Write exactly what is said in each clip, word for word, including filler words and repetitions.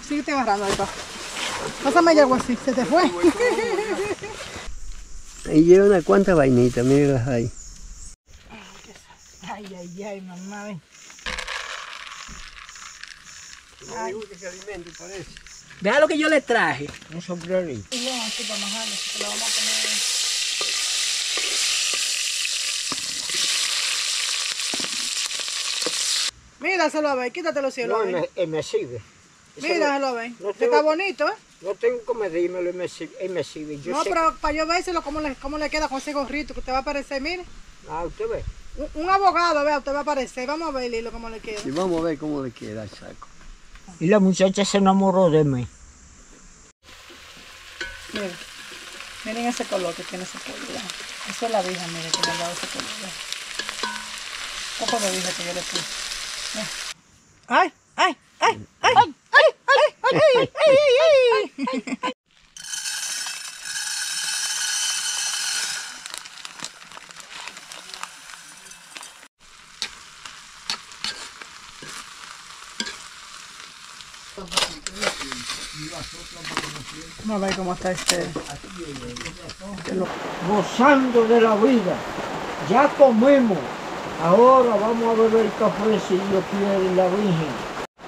Síguete agarrando ahí, papá. Pásame el agua así, se te fue. Ahí lleva una cuanta vainita, míralas ahí. Ay, ay, ay, mamá, ven. No digo que se alimente, parece. Vea lo que yo le traje. Un sombrerito. Y bueno, aquí para majarlo, que lo vamos a poner. Míraselo a ver, quítatelo cielo. No, me, me sirve. Míraselo a ver. No Está tengo- bonito, ¿eh? No tengo que medírmelo y me sirve. Y me sirve. Yo No, sé pero para yo vérselo cómo le, cómo le queda con ese gorrito que usted va a parecer, mire. que- Ah, usted ve. Un, un abogado, vea, usted va a parecer. Vamos a ver, Lilo, cómo le queda. Y vamos a ver cómo le queda el saco. Y la muchacha se enamoró de mí. Miren, miren ese color que tiene ese pollo. ¿verdad? Eso es la vija, mire, que le ha dado ese color. ¿verdad? Poco de vija que yo le puse. Mira. ¡Ay! ¡Ay! ¡Ay! ¡Ay! ¡Ay! ¡Ay! ¡Ay! ¡Ay! ¡Ay! ¡Ay! Vamos a ver cómo está este. Gozando de la vida. Ya comimos. Ahora vamos a beber café si Dios quiere, la Virgen.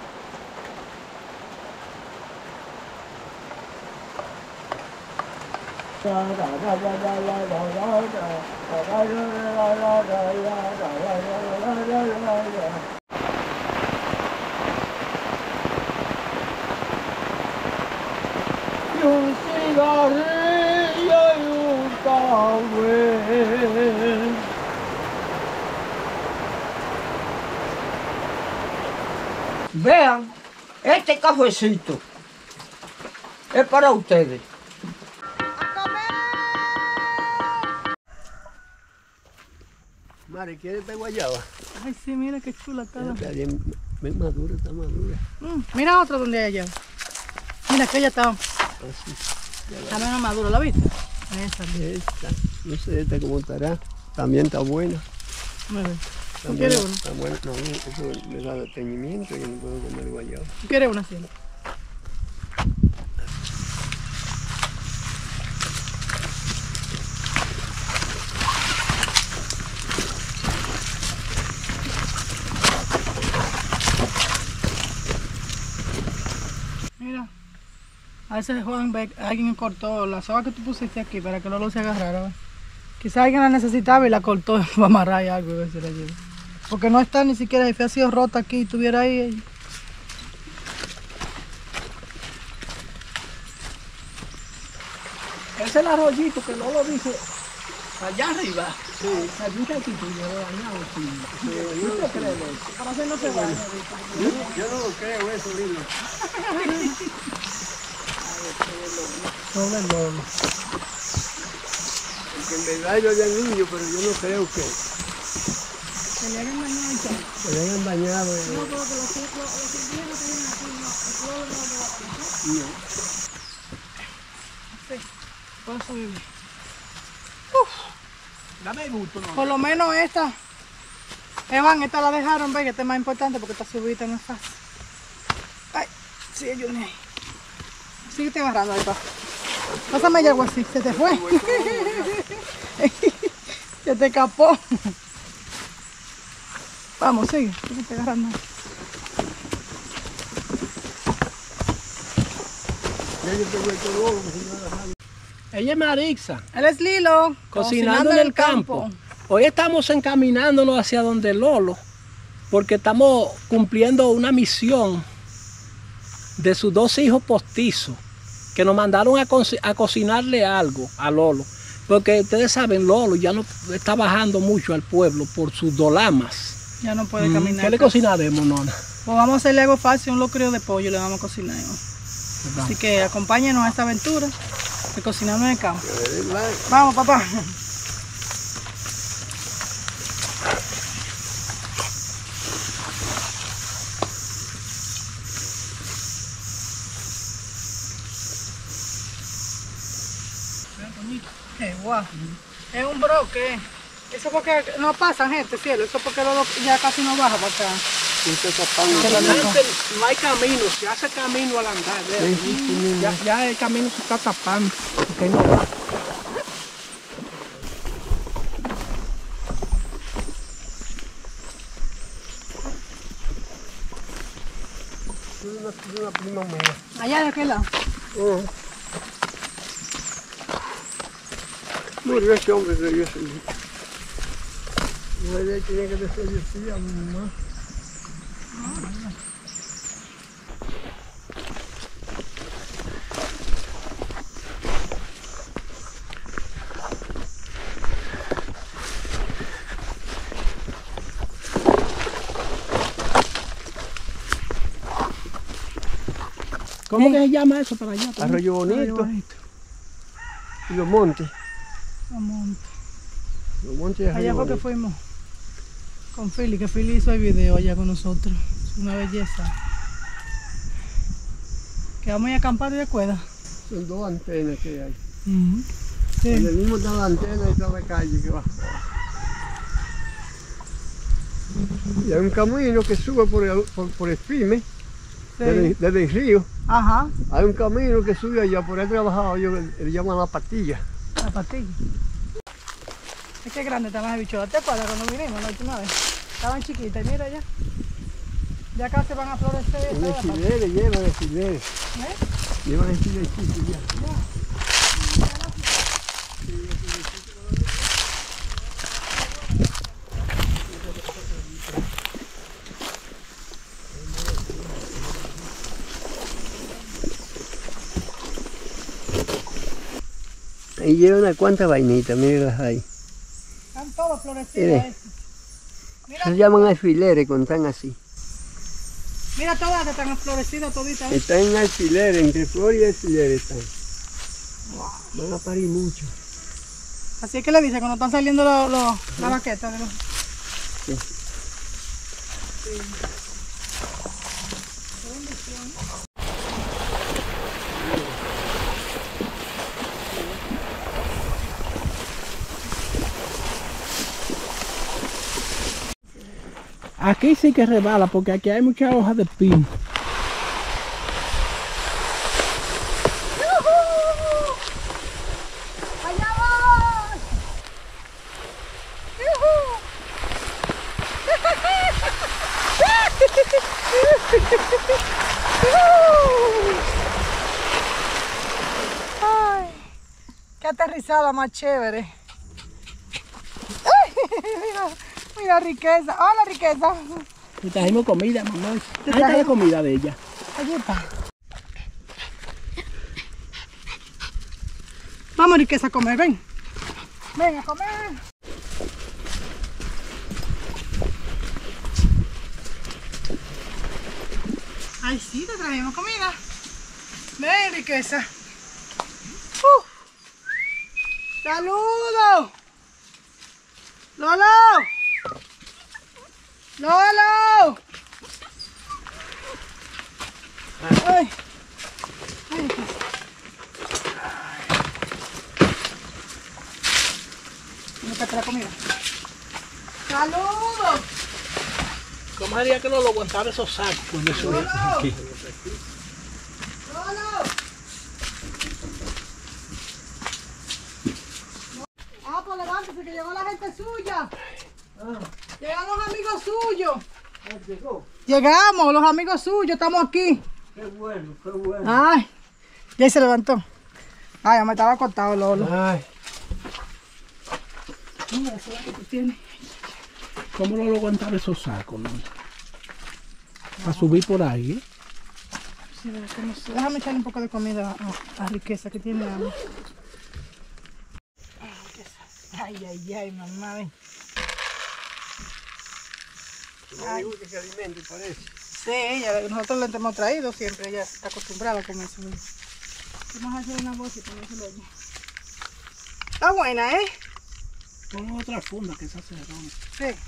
Y un cigarrillo y un café. Vean, este cafecito es para ustedes. Mari, ¿quieres esta guayaba? Ay, sí, mira qué chula está. la- Está bien, bien madura, está madura. Mm, mira otra donde hay allá. Mira, aquella está. Así. Está menos madura, ¿la viste? Esa, mira. Esta, no sé esta cómo estará. También está buena. Muy bien. Está ¿Tú quieres buena, una? está buena. No, eso le da detenimiento, yo no puedo comer guayaba. ¿Tú quieres una así? Mira, a veces Juan ve, alguien cortó la soga que tú pusiste aquí para que no lo se agarrara. ¿ve? Quizá alguien la necesitaba y la cortó para amarrar y algo y ver si la lleva. Porque no está ni siquiera, si ha sido rota aquí y estuviera ahí. Ese es el arroyito que no lo dice allá arriba. Sí. Allí está el título, lo dañado. Sí. Sí. ¿Usted cree eso? Para hacer no se va. Yo, yo no lo creo eso, Lilo. Sobre el lolo. Porque en verdad yo había niño, pero yo no creo que Se le hagan dañado y todo. se le hayan dañado. eh. No, pero que los indígenas que vienen aquí, no, el pueblo no lo va a No. Sí, por eso vive. Dame el gusto, no. Por lo menos esta, Evan, esta la dejaron, ve que esta es más importante porque esta subida no es fácil. Ay, sí, yo ni ahí. Síguete agarrando ahí, papá. Pásame el agua así, se te fue. Se te escapó. Vamos, sigue, síguete agarrando. Ya yo tengo el color, señora. Ella es Marixa, Él es Lilo, cocinando en el campo. Hoy estamos encaminándonos hacia donde Lolo, porque estamos cumpliendo una misión de sus dos hijos postizos, que nos mandaron a, co a cocinarle algo a Lolo. Porque ustedes saben, Lolo ya no está bajando mucho al pueblo por sus dolamas. Ya no puede Mm, caminar. ¿Qué le cocinaremos, nona? Pues vamos a hacerle algo fácil, un locrio de pollo le vamos a cocinar. ¿no? Así que acompáñenos a esta aventura de cocinando en el campo. Vamos, papá. Qué guau. Es un broque. Eso porque no pasa gente, cielo. Eso porque Lolo ya casi no baja para acá. Está tapando. Se lo tocó. Antes no hay camino, se hace camino al andar. ¿Ves? Sí, sí, sí. Ya, ya el camino se está tapando. Porque no va. Es una, es una prima mía. Allá de aquel lado. Oh. Murió ese hombre que yo soy. No, ella tenía que decir yo sí a mi mamá. ¿Cómo que se llama eso para allá? Arroyo Bonito. Arroyo Bonito. Y los montes. Vamos. Los montes de Arroyo Allá fue que Bonito. fuimos con Philly, que Philly hizo el video allá con nosotros. Es una belleza. Quedamos ahí acampando y de cuerda. Son dos antenas que hay. Sí. En el mismo está la antena y está la calle que va. Y hay un camino que sube por el, por, por el Pime, Sí. desde, desde el río. Ajá, Hay un camino que sube allá, por ahí trabajado, ellos le, le llaman la pastilla. la pastilla. Es que grande estaban las bicholas. ¿Te acuerdas cuando vinimos la última vez? Estaban chiquitas y mira ya. Ya casi van a florecer. Unos todas las fileres, llevan de fileres. ¿Eh? Llevan el filecito ya. Ahí llevan unas cuantas vainitas, mírenlas ahí. Están todos florecidos. Mire. estos. Mira, Se llaman alfileres cuando están así. mira todas están florecidas toditas. ¿eh? Están en alfileres, entre flor y alfileres están. Van a parir mucho. Así es que le dice cuando están saliendo los, los, las baquetas de los... Sí. Aquí sí que resbala porque aquí hay muchas hojas de pino. ¡Allá voy! ¡Ay! ¡Qué aterrizada más chévere! ¡Ay! Mira, mira riqueza. ¡Hola riqueza! Y trajimos comida, mamá. Ahí está la trajimos? comida de ella. Allí está. Vamos riqueza a comer, ven. Ven a comer. Ay, sí, te trajimos comida. Ven, riqueza. Uh. ¡Saludos! ¡Lolo! ¡Lolo! Ay. Ay, riqueza. Buscate la comida. ¡Saludos! ¿Cómo haría que no lo aguantara esos sacos con eso ¡Lolo! aquí? ¡Lolo! Ah, pues levántese que llegó la gente suya. Llegan los amigos suyos. Llegó. Llegamos, los amigos suyos, estamos aquí. Qué bueno, qué bueno. Ay, ya se levantó. Ay, me estaba acostado Lolo. Ay, Mira, eso es lo que tú tienes. ¿Cómo no lo aguantara esos sacos, no? Para subir por ahí, ¿eh? Sí, verdad que no sé. Déjame echarle un poco de comida a, a riqueza que tiene hambre. Ay, Riqueza. Ay, ay, ay, mamá, ven. no digo que se alimente, parece. Sí, ella, nosotros le hemos traído siempre, ella está acostumbrada a comer eso. Vamos a hacer una bolsa y ponérselo allí. Está buena, ¿eh? Pon otra funda que esa se rompe. Sí.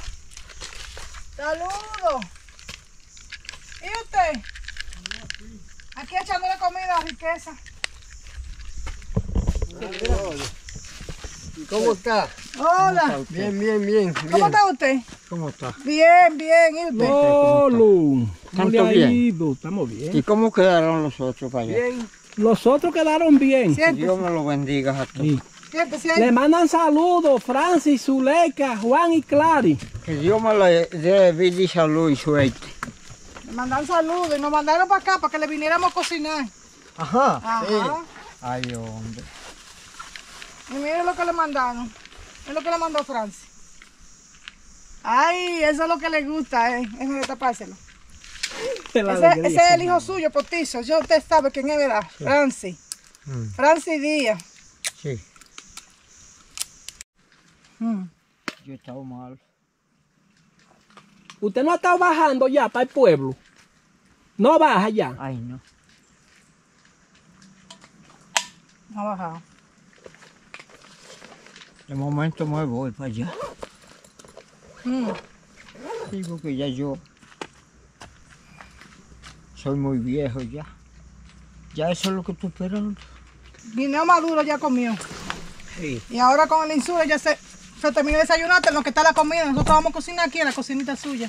¡Saludos! ¿Y usted? Aquí echándole comida a riqueza. ¿Y cómo está? Hola. Bien, bien, bien. ¿Cómo bien. está usted? ¿Cómo está? Bien, bien, ¿y usted? Lolo, ¿cómo ¿Tanto le ha bien? ido? Estamos bien. ¿Y cómo quedaron los otros para allá? Bien. Los otros quedaron bien. Que Siéntese, Dios me lo bendiga a todos. Sí. siéntese ahí. Le mandan saludos Francis, Zuleika, Juan y Clary. Que Dios me le dé vida y salud y suerte. Me mandan saludos y nos mandaron para acá para que le viniéramos a cocinar. Ajá. Ajá. Sí. Ay, hombre. Y mire lo que le mandaron. Es lo que le mandó Francis. Ay, eso es lo que le gusta, eh. Es de tapárselo. De la Ese, alegría, ese es el sí. hijo suyo, postizo. Yo usted sabe quién es, ¿verdad? Francis. Mm, Francis Díaz. sí. Mm. Yo estaba mal. ¿Usted no ha estado bajando ya para el pueblo? No baja ya. Ay, no. No ha bajado. De momento me voy para allá. Mm. Digo que ya yo soy muy viejo ya. Ya eso es lo que estoy esperando. Guineo maduro ya comió. Sí. Y ahora con el insure ya se, se terminó de desayunar, en lo que está la comida. Nosotros vamos a cocinar aquí en la cocinita suya.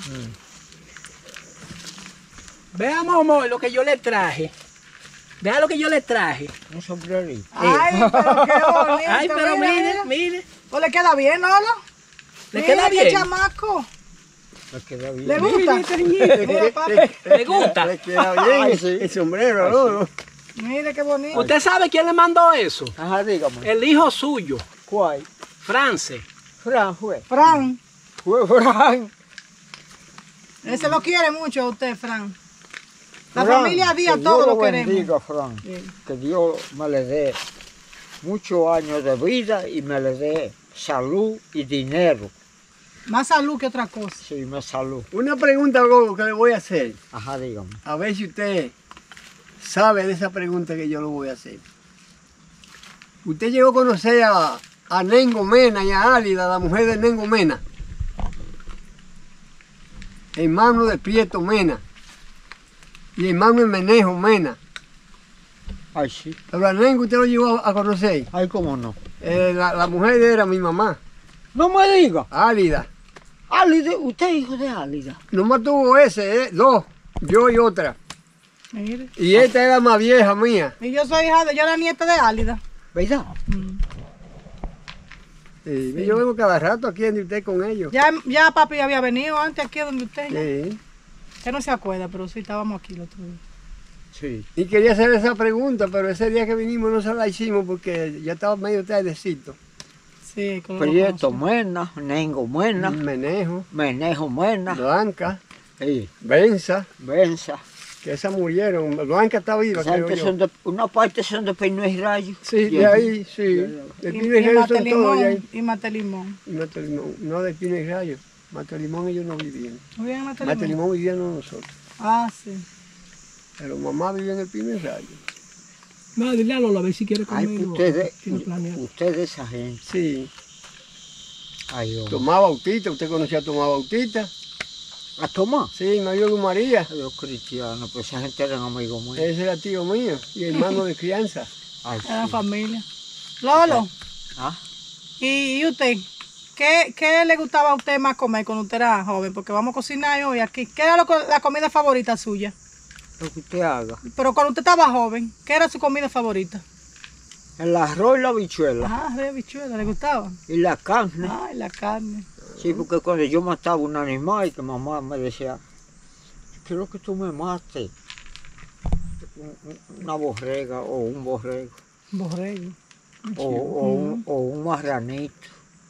Veamos, amor, lo que yo le traje. Vea lo que yo le traje. Un sombrerito. Ay, pero qué bonito. Ay, pero mira, mire, mira. mire. Pues le queda bien, Lolo. ¿Le Mira queda qué bien? chamaco. Me queda bien. ¿Le gusta? Mira, papi. ¿Le gusta? Le queda bien ese, el sombrero, ¿no? Mire qué bonito. ¿Usted sabe quién le mandó eso? Ajá, dígame. El hijo suyo, ¿Cuál? France. Fran fue. Fran, Fue Fran. él se lo quiere mucho a usted, Fran. La Fran, familia Díaz que todos Dios lo lo queremos. bendiga, Fran. Sí. Que Dios me le dé muchos años de vida y me le dé salud y dinero. Más salud que otra cosa. Sí, me salud. Una pregunta, Gogo, que le voy a hacer. Ajá, dígame. A ver si usted sabe de esa pregunta que yo le voy a hacer. Usted llegó a conocer a, a Nengo Mena y a Álida, la mujer de Nengo Mena. Hermano de Prieto Mena. Y hermano de Menejo Mena. Ay, sí. Pero a Nengo usted lo llegó a, a conocer. Ay, cómo no. Eh, la, la mujer era mi mamá, No me diga. Álida. Álida, usted es hijo de Álida. Nomás tuvo ese, eh, dos, yo y otra. Mire. Y esta era más vieja mía. Y yo soy hija de, yo era nieta de Álida. ¿Verdad? Sí, y yo vengo cada rato aquí donde usted con ellos. Ya, ya papi había venido antes aquí donde usted. Sí. Usted no se acuerda, pero sí estábamos aquí el otro día. Sí. Y quería hacer esa pregunta, pero ese día que vinimos no se la hicimos porque ya estaba medio tardecito. Sí, con lo Prieto conozco. Mena, Nengo Mena, Menejo, Menejo Mena. Blanca, Sí. Benza, Benza. que esas murieron. Blanca está viva, Esa creo gente yo. son de, una parte son de Peino y Rayo. Sí, Y de el- ahí, sí. Ya, De Y, Pino y y Rayo Mate son todos de ahí. Limón. Y Mate Limón. Y Mate Limón, no de Pino y Rayo. Mate Limón ellos no vivían. ¿No viven en Mate Mate Limón? Limón vivían nosotros. Ah, sí. Pero mamá vivía en el Pino y Rayo. No, dile a Lola a ver si quiere Ay, comer. ustedes, Tiene planeado. ustedes esa gente. Sí. Ay, hombre. Tomás Bautista, usted conocía a Tomás Bautista. ¿A tomar? Sí, Mario Luz María. Los cristianos, pues esa gente eran amigos míos. Ese era tío mío y hermano de crianza. Ay, Era sí. familia. Lolo, ¿Ah? ¿y, y usted? ¿Qué, ¿Qué le gustaba a usted más comer cuando usted era joven? Porque vamos a cocinar hoy aquí. ¿Qué era lo co- la comida favorita suya? Lo que usted haga. Pero cuando usted estaba joven, ¿qué era su comida favorita? El arroz y la bichuela. Ah, de bichuela, ¿le gustaba? Y la carne. Ay, la carne. Sí, porque cuando yo mataba un animal, que mamá me decía, quiero que tú me mates un- un- una borrega o un borrego Borrego. o, o un, o un marranito.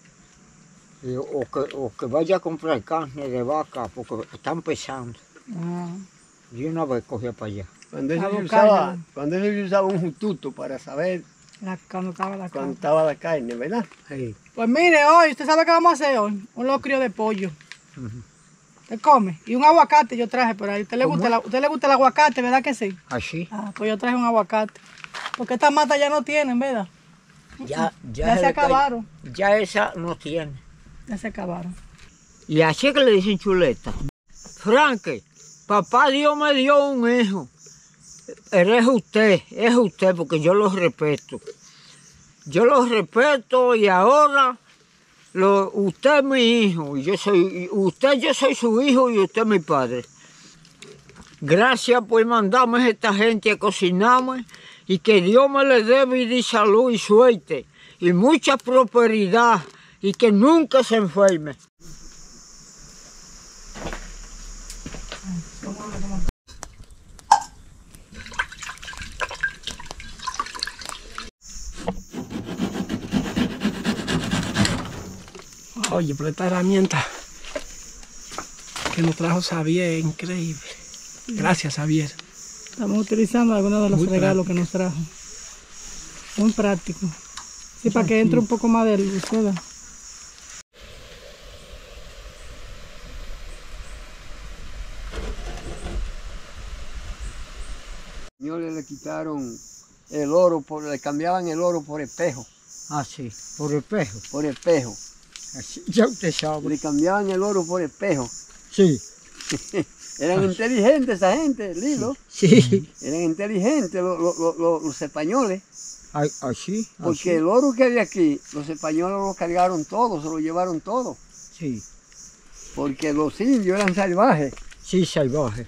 Y- o, que, o que vaya a comprar carne de vaca porque están pesando. Ah. Y una vez cogía para allá. Cuando eso, A se buscarla. usaba, cuando eso se usaba un jututo para saber La, cuando estaba la cuánto carne. estaba la carne, ¿verdad? Sí. Pues mire, hoy, ¿usted sabe qué vamos a hacer hoy? Un locrio de pollo. Ujú. ¿Usted come? Y un aguacate yo traje por ahí. ¿Usted le ¿Cómo? gusta, la- ¿usted le gusta el aguacate, verdad que sí? Así. Ah, pues yo traje un aguacate. Porque estas matas ya no tienen, ¿verdad? Ya, Ya se le cayó- acabaron. Ya esa no tiene. Ya se acabaron. Y así que le dicen chuleta. Franque, papá Dios me dio un hijo. Eres usted, es usted, porque yo lo respeto. Yo lo respeto y ahora lo, usted es mi hijo, y yo soy, usted yo soy su hijo y usted es mi padre. Gracias por mandarme a esta gente a cocinarme y que Dios me le dé vida y salud y suerte y mucha prosperidad y que nunca se enferme. Oye, pero esta herramienta que nos trajo Xavier es increíble. Gracias, Xavier. Estamos utilizando algunos de los Muy regalos que nos trajo. Muy práctico. Sí, para que entre un poco más de luz, ¿verdad? Señores, le quitaron el oro, por, le cambiaban el oro por espejo, Ah, sí, por espejo. por espejo. Así, ya usted sabe. Le cambiaban el oro por espejo. Sí, Eran inteligentes esa gente, Lilo. sí. Eran inteligentes los, los, los, los españoles. Ay, así, Porque así. el oro que había aquí, los españoles lo cargaron todo, se lo llevaron todo. Sí, Porque los indios eran salvajes. sí, salvaje.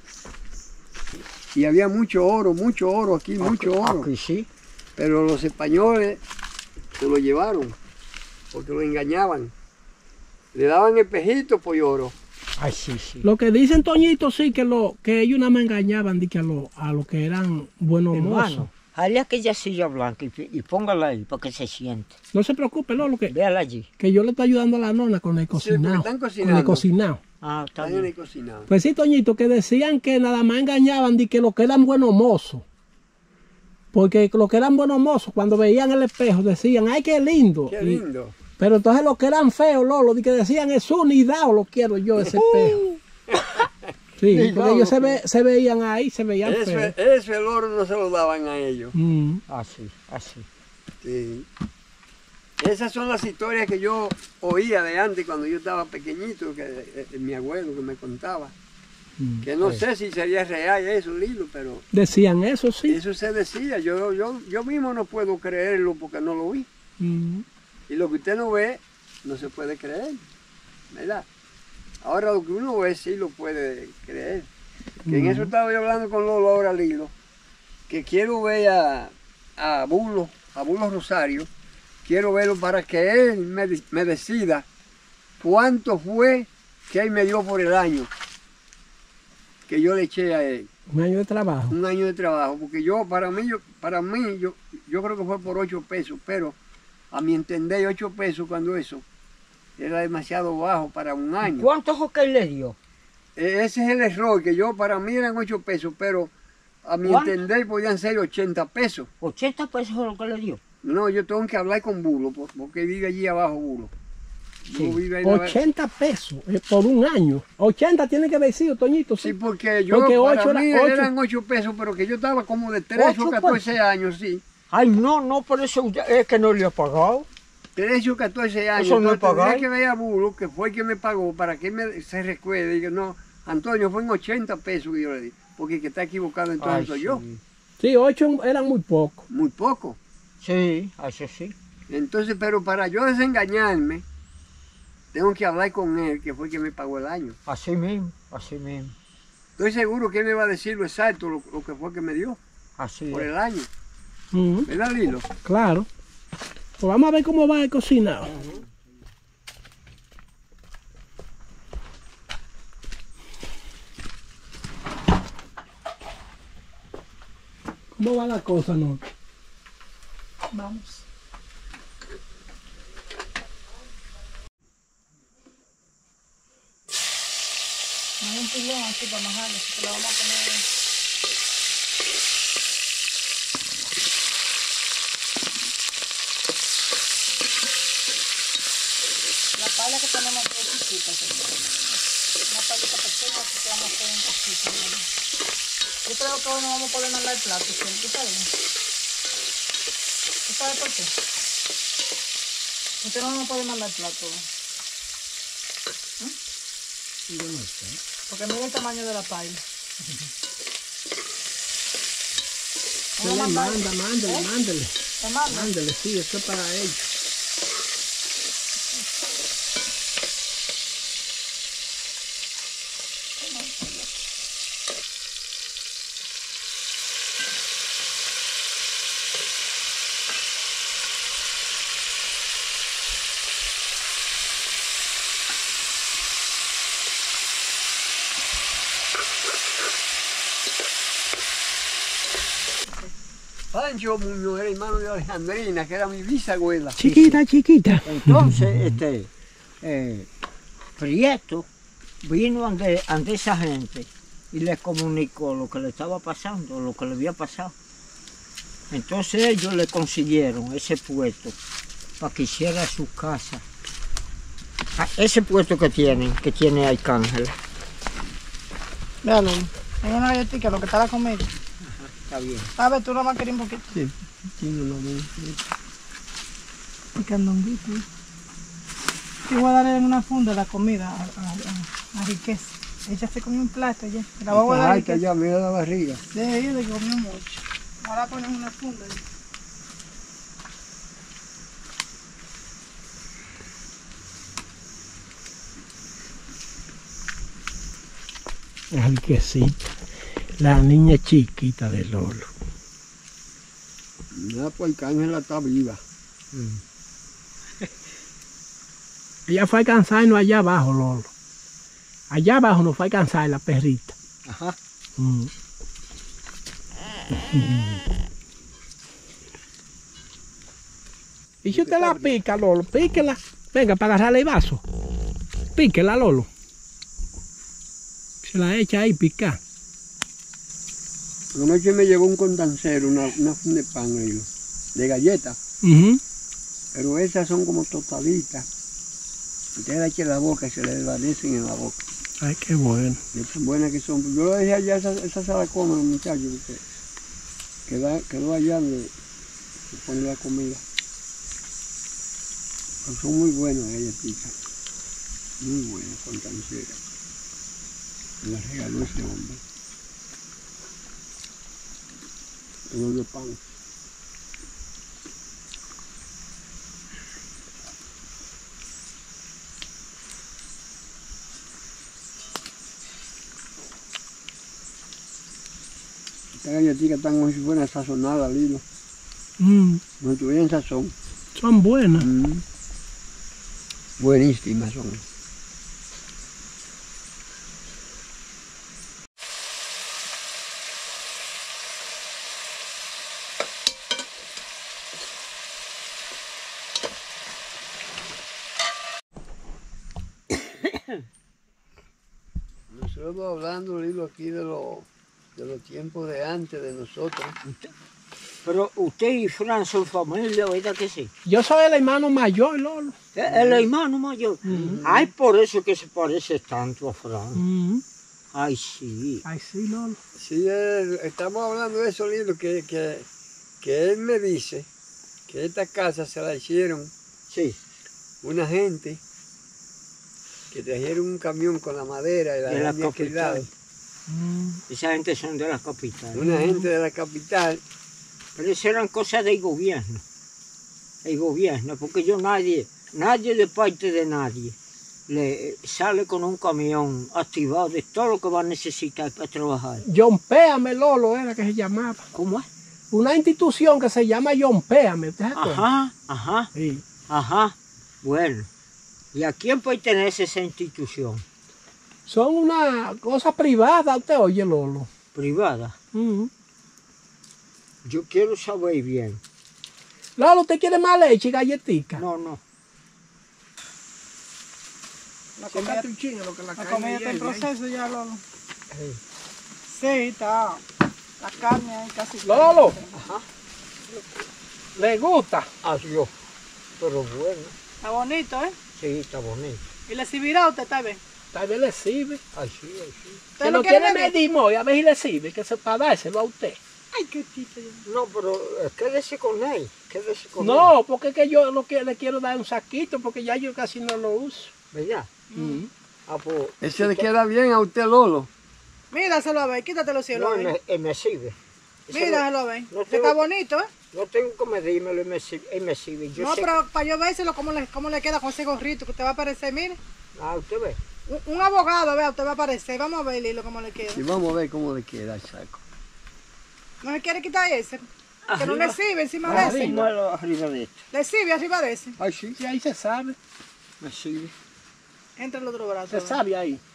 Y había mucho oro, mucho oro aquí, mucho oro. Aquí sí. Pero los españoles se lo llevaron, porque lo engañaban. Le daban espejitos por oro. Ay, sí, sí. Lo que dicen, Toñito, sí, que lo que ellos nada más engañaban de que a los a lo que eran buenos mozos. Hermano, hale aquella silla blanca y, y póngala ahí para que se siente. No se preocupe, Lolo, que, Véala allí. que yo le estoy ayudando a la nona con el porque cocinado. están con cocinando. el cocinado. Ah, está Están en bien. el cocinado. Pues sí, Toñito, que decían que nada más engañaban de que los que eran buenos mozos. Porque los que eran buenos mozos, cuando veían el espejo, decían, ay, qué lindo. Qué Y- lindo. pero entonces los que eran feos, Lolo, de que decían, es unidad o lo quiero yo, ese espejo. Sí, Ni porque no, ellos se, lo ve, se veían ahí, se veían Eso, feos. eso el oro no se lo daban a ellos. Mm. Así, así. Sí. Esas son las historias que yo oía de antes cuando yo estaba pequeñito, que eh, mi abuelo que me contaba. Mm. Que no sé si sería real eso, Lilo, pero Decían eso, sí. eso se decía. Yo, yo, yo mismo no puedo creerlo porque no lo vi. Mm. Y lo que usted no ve, no se puede creer, ¿verdad? Ahora lo que uno ve sí lo puede creer. Que en eso estaba yo hablando con Lolo ahora, Lilo, que quiero ver a, a Bulo, a Bulo Rosario, quiero verlo para que él me, me decida cuánto fue que él me dio por el año que yo le eché a él. Un año de trabajo. Un año de trabajo, porque yo, para mí, yo, para mí, yo, yo creo que fue por ocho pesos, pero a mi entender, ocho pesos cuando eso era demasiado bajo para un año. ¿Cuántos que él le dio? E- Ese es el error, que yo, para mí eran ocho pesos, pero a mi ¿Cuánto? entender podían ser ochenta pesos. ochenta pesos es lo que le dio. No, yo tengo que hablar con Bulo, por- porque vive allí abajo Bulo. Bulo Sí. vive ahí en la- ochenta pesos eh, por un año. ochenta tiene que haber sido, Toñito. Sí. Sí, porque yo, Porque para ocho mí era- ocho. eran ocho pesos, pero que yo estaba como de trece o ¿Ocho catorce años, sí. Ay, no, no, por eso usted- es que no le ha pagado. trece o catorce años. Eso no es Entonces, tendría pagar. que ver a Bulo, que fue el que me pagó, para que me, se recuerde. Y que no, Antonio, fue en ochenta pesos que yo le di. Porque el que está equivocado entonces Ay, soy sí. yo. Sí, ocho eran muy pocos. Muy poco. Sí, eso sí. Entonces, pero para yo desengañarme, tengo que hablar con él, que fue el que me pagó el año. Así mismo, así mismo. Estoy seguro que él me va a decir lo exacto, lo, lo que fue que me dio Así por es. el año. Mm, ¿Verdad, Lilo? claro. Pues vamos a ver cómo va el cocinado. ¿Cómo va la cosa, no? Vamos. No hay un pilón aquí para majarlo, así que lo vamos a poner. La pala que tenemos aquí es chiquita, señores. Una palita pequeña, así que vamos a hacer un poquito. ¿no? Yo creo que hoy no vamos a poder mandar el plato, ¿sí? ¿Tú sabes? ¿Tú sabes por qué? Usted no vamos a poder mandar el plato. ¿Eh? Porque mira el tamaño de la paila. Se le manda, mándele, ¿Eh? mándele. ¿Te manda? Mándele, sí, esto es para ellos. Pancho Muñoz era hermano de Alejandrina, que era mi bisabuela. Chiquita, chiquita. Entonces, este, eh, Prieto vino ante, ante esa gente y les comunicó lo que le estaba pasando, lo que le había pasado. Entonces ellos le consiguieron ese puesto para que hiciera su casa. Ah, ese puesto que tienen, que tiene Arcángel. Véalo. Hay una galletita, lo que está la comida. Está bien. A ver, tú nomás querías un poquito. Sí, sí, no lo veo. Y candonguito. Yo voy a darle en una funda la comida a, a, a, a Riqueza. Ella se comió un plato ya. La voy a guardar a Ay, que Riqueza. ya mira la barriga. Sí, ella le comió mucho. Ahora ponemos una funda. Ay, que sí. La niña chiquita de Lolo. Mira, pues Arcángela está viva. Ella fue a alcanzarnos allá abajo, Lolo. Allá abajo nos fue a alcanzar la perrita. Ajá. Mm. Y si usted la pica, Lolo, píquela. Venga, para agarrarle el vaso. Píquela, Lolo. Se la echa ahí, pica. Anoche me llevó un condancero, una, una funda de pan ahí, de galletas. Ujú. Pero esas son como tostaditas. Usted la echa en la boca y se le desvanecen en la boca. Ay, qué bueno. De tan buenas que son. Yo la dejé allá, esa, esa se la comen los muchachos. Porque queda, quedó allá donde se pone la comida. Pero son muy buenas las galletitas. Muy buenas, condanceras. Me las regaló ese hombre. Uno de pan. Estas galletitas están como si fueran sazonadas, Lilo. Mm, No tuvieran sazón. son buenas. Mm. Buenísimas son. Nosotros hablando, Lilo, aquí de, lo, de los tiempos de antes de nosotros. Pero usted y Fran son familia, ¿verdad que sí? Yo soy el hermano mayor, Lolo. El hermano mayor. Ay, por eso que se parece tanto a Fran. Mm. Ay, sí. Ay, sí, Lolo. Sí, él- estamos hablando de eso, Lilo, que, que, que él me dice que esta casa se la hicieron Sí. una gente que trajeron un camión con la madera y la De la había capital. quedado. Mm. Esa gente son de la capital. Una gente de la capital. Pero eso eran cosas del gobierno. El gobierno, porque yo nadie, nadie de parte de nadie, le sale con un camión activado de todo lo que va a necesitar para trabajar. John Péame, Lolo, era que se llamaba. ¿Cómo es? Una institución que se llama John Péame. ¿Usted se acuerda? Ajá, ajá, Sí. ajá. Bueno, ¿y a quién pertenece esa institución? Son una cosa privada, usted oye, Lolo. Privada. Mm. Yo quiero saber bien. Lolo, ¿usted quiere más leche y galletica? No, no. La comida, un chingo, lo que la comida está en proceso ya, Lolo. Sí, está. La carne ahí casi. Lolo. Ajá. ¿Le gusta? Adiós. Pero bueno, Está bonito, ¿eh? sí, está bonito. Y le servirá a usted, tal vez. Tal vez le sirve. Ay, sí, ay, sí. ¿Usted Que lo lo quiere quiere medir? medir, Moy, a ver si le sirve, que se para dárselo a usted. Ay, qué tipo. No, pero eh, quédese con él. Quédese con él. No, porque es que yo lo que le quiero dar un saquito, porque ya yo casi no lo uso. ¿Verdad? Mm. Ah, pues. Ese le queda bien a usted, Lolo. Míraselo a ver, quítatelo cielo No, a él ver. me, él me sirve. Ese Míraselo a ver. no Este tengo- está bonito, ¿eh? No tengo que medírmelo, él me sirve. Él me sirve. Yo No, sé pero para yo vérselo cómo le, cómo le queda con ese gorrito que usted va a aparecer, mire. que- Ah, usted ve. Un, un abogado, vea, usted va a aparecer. Vamos a ver, Lilo, cómo le queda. Y vamos a ver cómo le queda el saco. No se quiere quitar ese. Que no Arriba. le sirve encima de ese. Arriba, arriba de esto. Le sirve arriba de ese. Ay, sí, Y ahí se sabe, me sirve. Entra el otro brazo. se a ver. sabe ahí.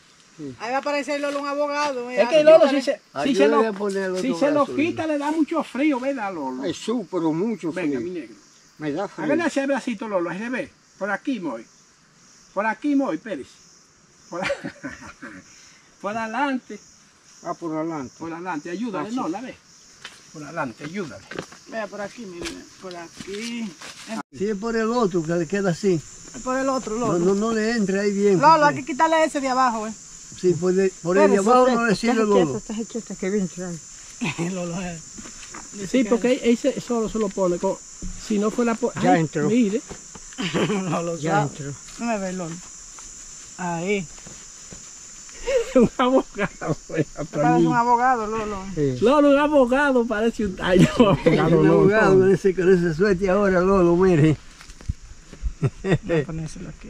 Sí. Ahí va a aparecer Lolo un abogado. Mira. Es que Lolo, si se, si se Ayúdale lo, a poner el si otro se lo brazo, quita, le da mucho frío, ¿verdad, Lolo? Es súper, mucho Venga, frío. mi negro. Me da frío. Hágale ese bracito, Lolo, al revés. Por aquí, Moy. Por aquí, Moy, Pérez. Por, a- por adelante, Ah, por adelante. por adelante. Ayúdale, Ah, sí. no, la ve. Por adelante, ayúdale. Vea, por aquí, mire. Por aquí. Si es por el otro que le queda así. Por el otro, No, Lolo. no, no le entra ahí bien. Lolo, hay porque- que quitarle ese de abajo, eh. Sí, por, de- por el de abajo no le sirve Lolo. Estás quieta, que bien trae. Lolo, eh. Sí, porque él se- solo se lo pone con... Si no fuera por... Ya Ay, entró. Mire. Lolo, Ya ya. entró. No me ve, Lolo. Ahí. Un abogado. Parece un abogado, Lolo. Sí. Lolo, un abogado, parece un... Ay, no, Es abogado, un no, abogado no. con ese, con ese suerte ahora, Lolo, mire. Voy a ponérselo aquí.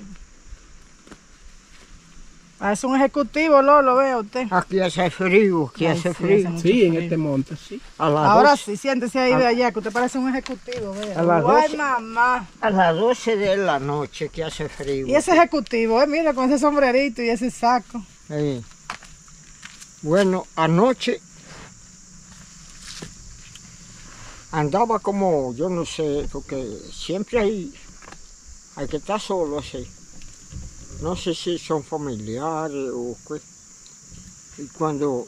Parece un ejecutivo, Lolo, vea usted. Aquí hace frío, aquí Ay, hace sí, frío. hace mucho Sí, en frío. este monte, sí. A las Ahora doce, sí, siéntese ahí de allá, que usted parece un ejecutivo, vea. A las Ay, doce. mamá. a las doce de la noche que hace frío. Y ese ejecutivo, eh, mira, con ese sombrerito y ese saco. Sí. Bueno, anoche andaba como, yo no sé, porque siempre hay, hay que estar solo así. No sé si son familiares o qué. Y cuando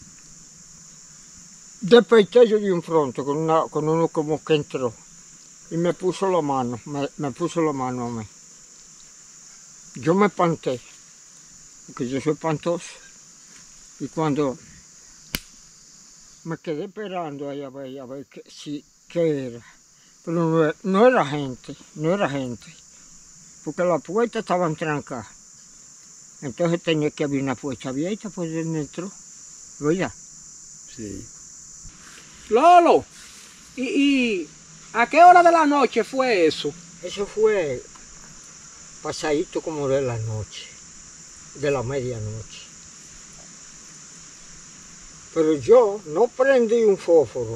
desperté yo de un pronto con, una, con uno como que entró y me puso la mano, me, me puso la mano a mí. Yo me espanté, porque yo soy espantoso. Y cuando me quedé esperando ahí a ver, a ver qué, si, qué era. Pero no, era- no era gente, no era gente. Porque las puertas estaban trancadas. Entonces tenía que haber una puerta abierta por donde entró. ¿Verdad? Sí. Lolo, ¿y, y a qué hora de la noche fue eso? Eso fue pasadito como de la noche, de la medianoche. Pero yo no prendí un fósforo.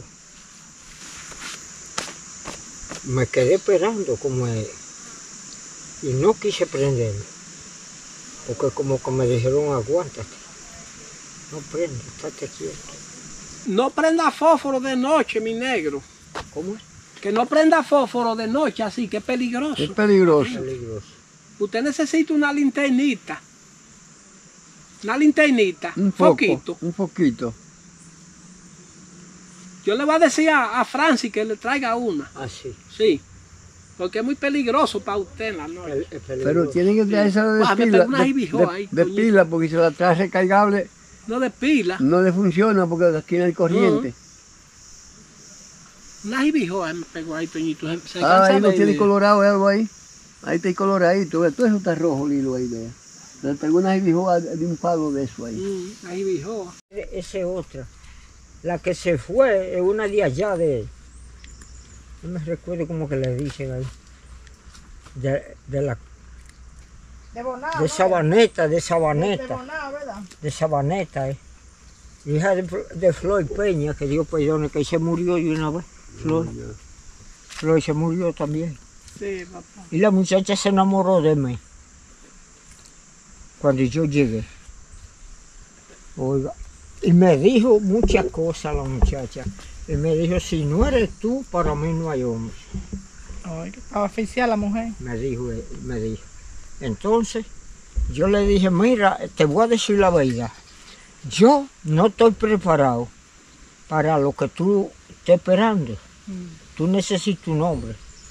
Me quedé esperando como él. Y no quise prenderlo. Porque como que me dijeron, aguántate. No prende, estate quieto. No prenda fósforo de noche, mi negro. ¿Cómo es? Que no prenda fósforo de noche así, que es peligroso. Es peligroso. Peligroso. Usted necesita una linternita. Una linternita. Un poco, Foquito. un poquito. Yo le voy a decir a, a Francis que le traiga una. Así. Sí. Porque es muy peligroso para usted en la noche. Es peligroso. Pero tienen que traerse de Ah, me pila, pegó una de, jibijó de- ahí, de coño. pila, porque si la trae recargable No de pila. no le funciona porque aquí no hay corriente. Una jibijoa me pegó ahí, Toñito. Se, se Ah, cansa ahí lo de- tiene de- colorado algo ahí. Ahí está coloradito, ve, todo eso está rojo, Lilo, ahí, vea. Le pegó una jibijoa de un palo de eso ahí. Mm, una jibijoa. Esa es otra. La que se fue es una de allá de... No me recuerdo cómo que le dicen ahí. De, de la De Bonao, de ¿no? Sabaneta, de De Sabaneta, Bonao, ¿verdad? de Sabaneta, eh. Hija de, de Flor Peña, que Dios perdone, que se murió de una vez. Flor, Flor se murió también. Sí, papá. Y la muchacha se enamoró de mí. Cuando yo llegué. Oiga. Y me dijo muchas cosas la muchacha. Y me dijo, si no eres tú, para mí no hay hombre. Ay, que estaba asfixiada la mujer. Me dijo, eh, me dijo. Entonces, yo le dije, mira, te voy a decir la verdad. Yo no estoy preparado para lo que tú estás esperando. Tú necesitas un hombre.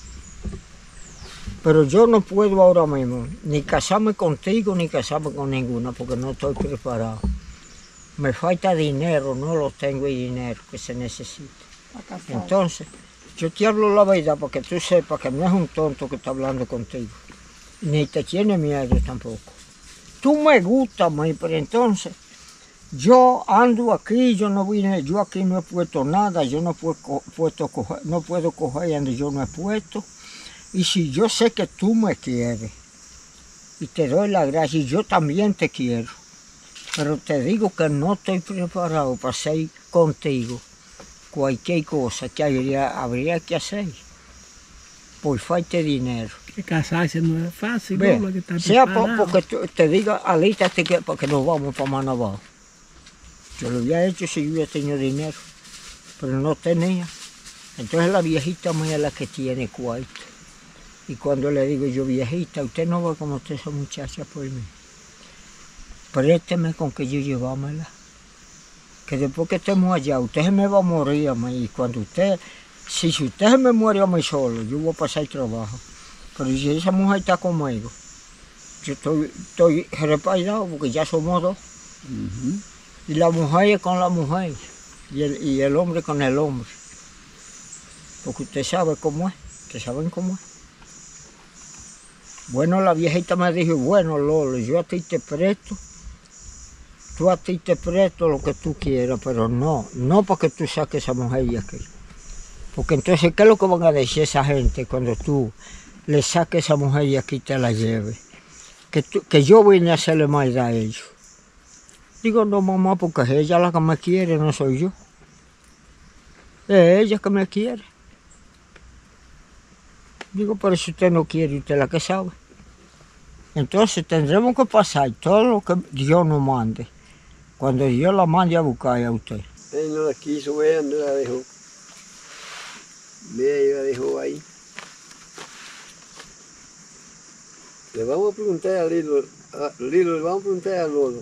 Pero yo no puedo ahora mismo ni casarme contigo ni casarme con ninguna porque no estoy preparado. Me falta dinero, no lo tengo el dinero que se necesita. Está casada. Entonces, yo te hablo la verdad para que tú sepas que no es un tonto que está hablando contigo. Ni te tiene miedo tampoco. Tú me gustas, mí, pero entonces, yo ando aquí, yo no vine, yo aquí no he puesto nada, yo no puedo, co- puesto coger, no puedo coger donde yo no he puesto. Y si yo sé que tú me quieres, y te doy la gracia, y yo también te quiero, pero te digo que no estoy preparado para ser contigo cualquier cosa que habría, habría que hacer. por falta de dinero. Que casarse no es fácil, Ve, ¿no? Hay que estar sea por- preparado. porque tú- te diga, alístate que, porque nos vamos para Manabao. Yo lo había hecho si yo hubiera tenido dinero, pero no tenía. Entonces la viejita mía es la que tiene cuarto. Y cuando le digo yo, viejita, usted no va como usted esa muchacha por mí. Présteme con que yo llevámela. Que después que estemos allá, usted se me va a morir a mí. Y cuando usted, si, si usted se me muere a mí solo, yo voy a pasar trabajo. Pero si esa mujer está conmigo, yo estoy, estoy respaldado porque ya somos dos. Ujú. Y la mujer es con la mujer. Y el, y el hombre con el hombre. Porque usted sabe cómo es. Ustedes saben cómo es. Bueno, la viejita me dijo, bueno, Lolo, yo a ti te presto. Tú a ti te presto lo que tú quieras, pero no, no para que tú saques a esa mujer de aquí. Porque entonces, ¿qué es lo que van a decir esa gente cuando tú le saques a esa mujer de aquí y te la lleves? Que, tú- que yo vine a hacerle maldad a ellos. Digo, no, mamá, porque es ella la que me quiere, no soy yo. Es ella que me quiere. Digo, pero si usted no quiere, usted es la que sabe. Entonces tendremos que pasar todo lo que Dios nos mande. Cuando Dios la mande a buscar a usted. Él no la quiso ver, ¿dónde la dejó? Ve ahí, la dejó ahí. Le vamos a preguntar a Lilo, a Lilo, le vamos a preguntar a Lolo.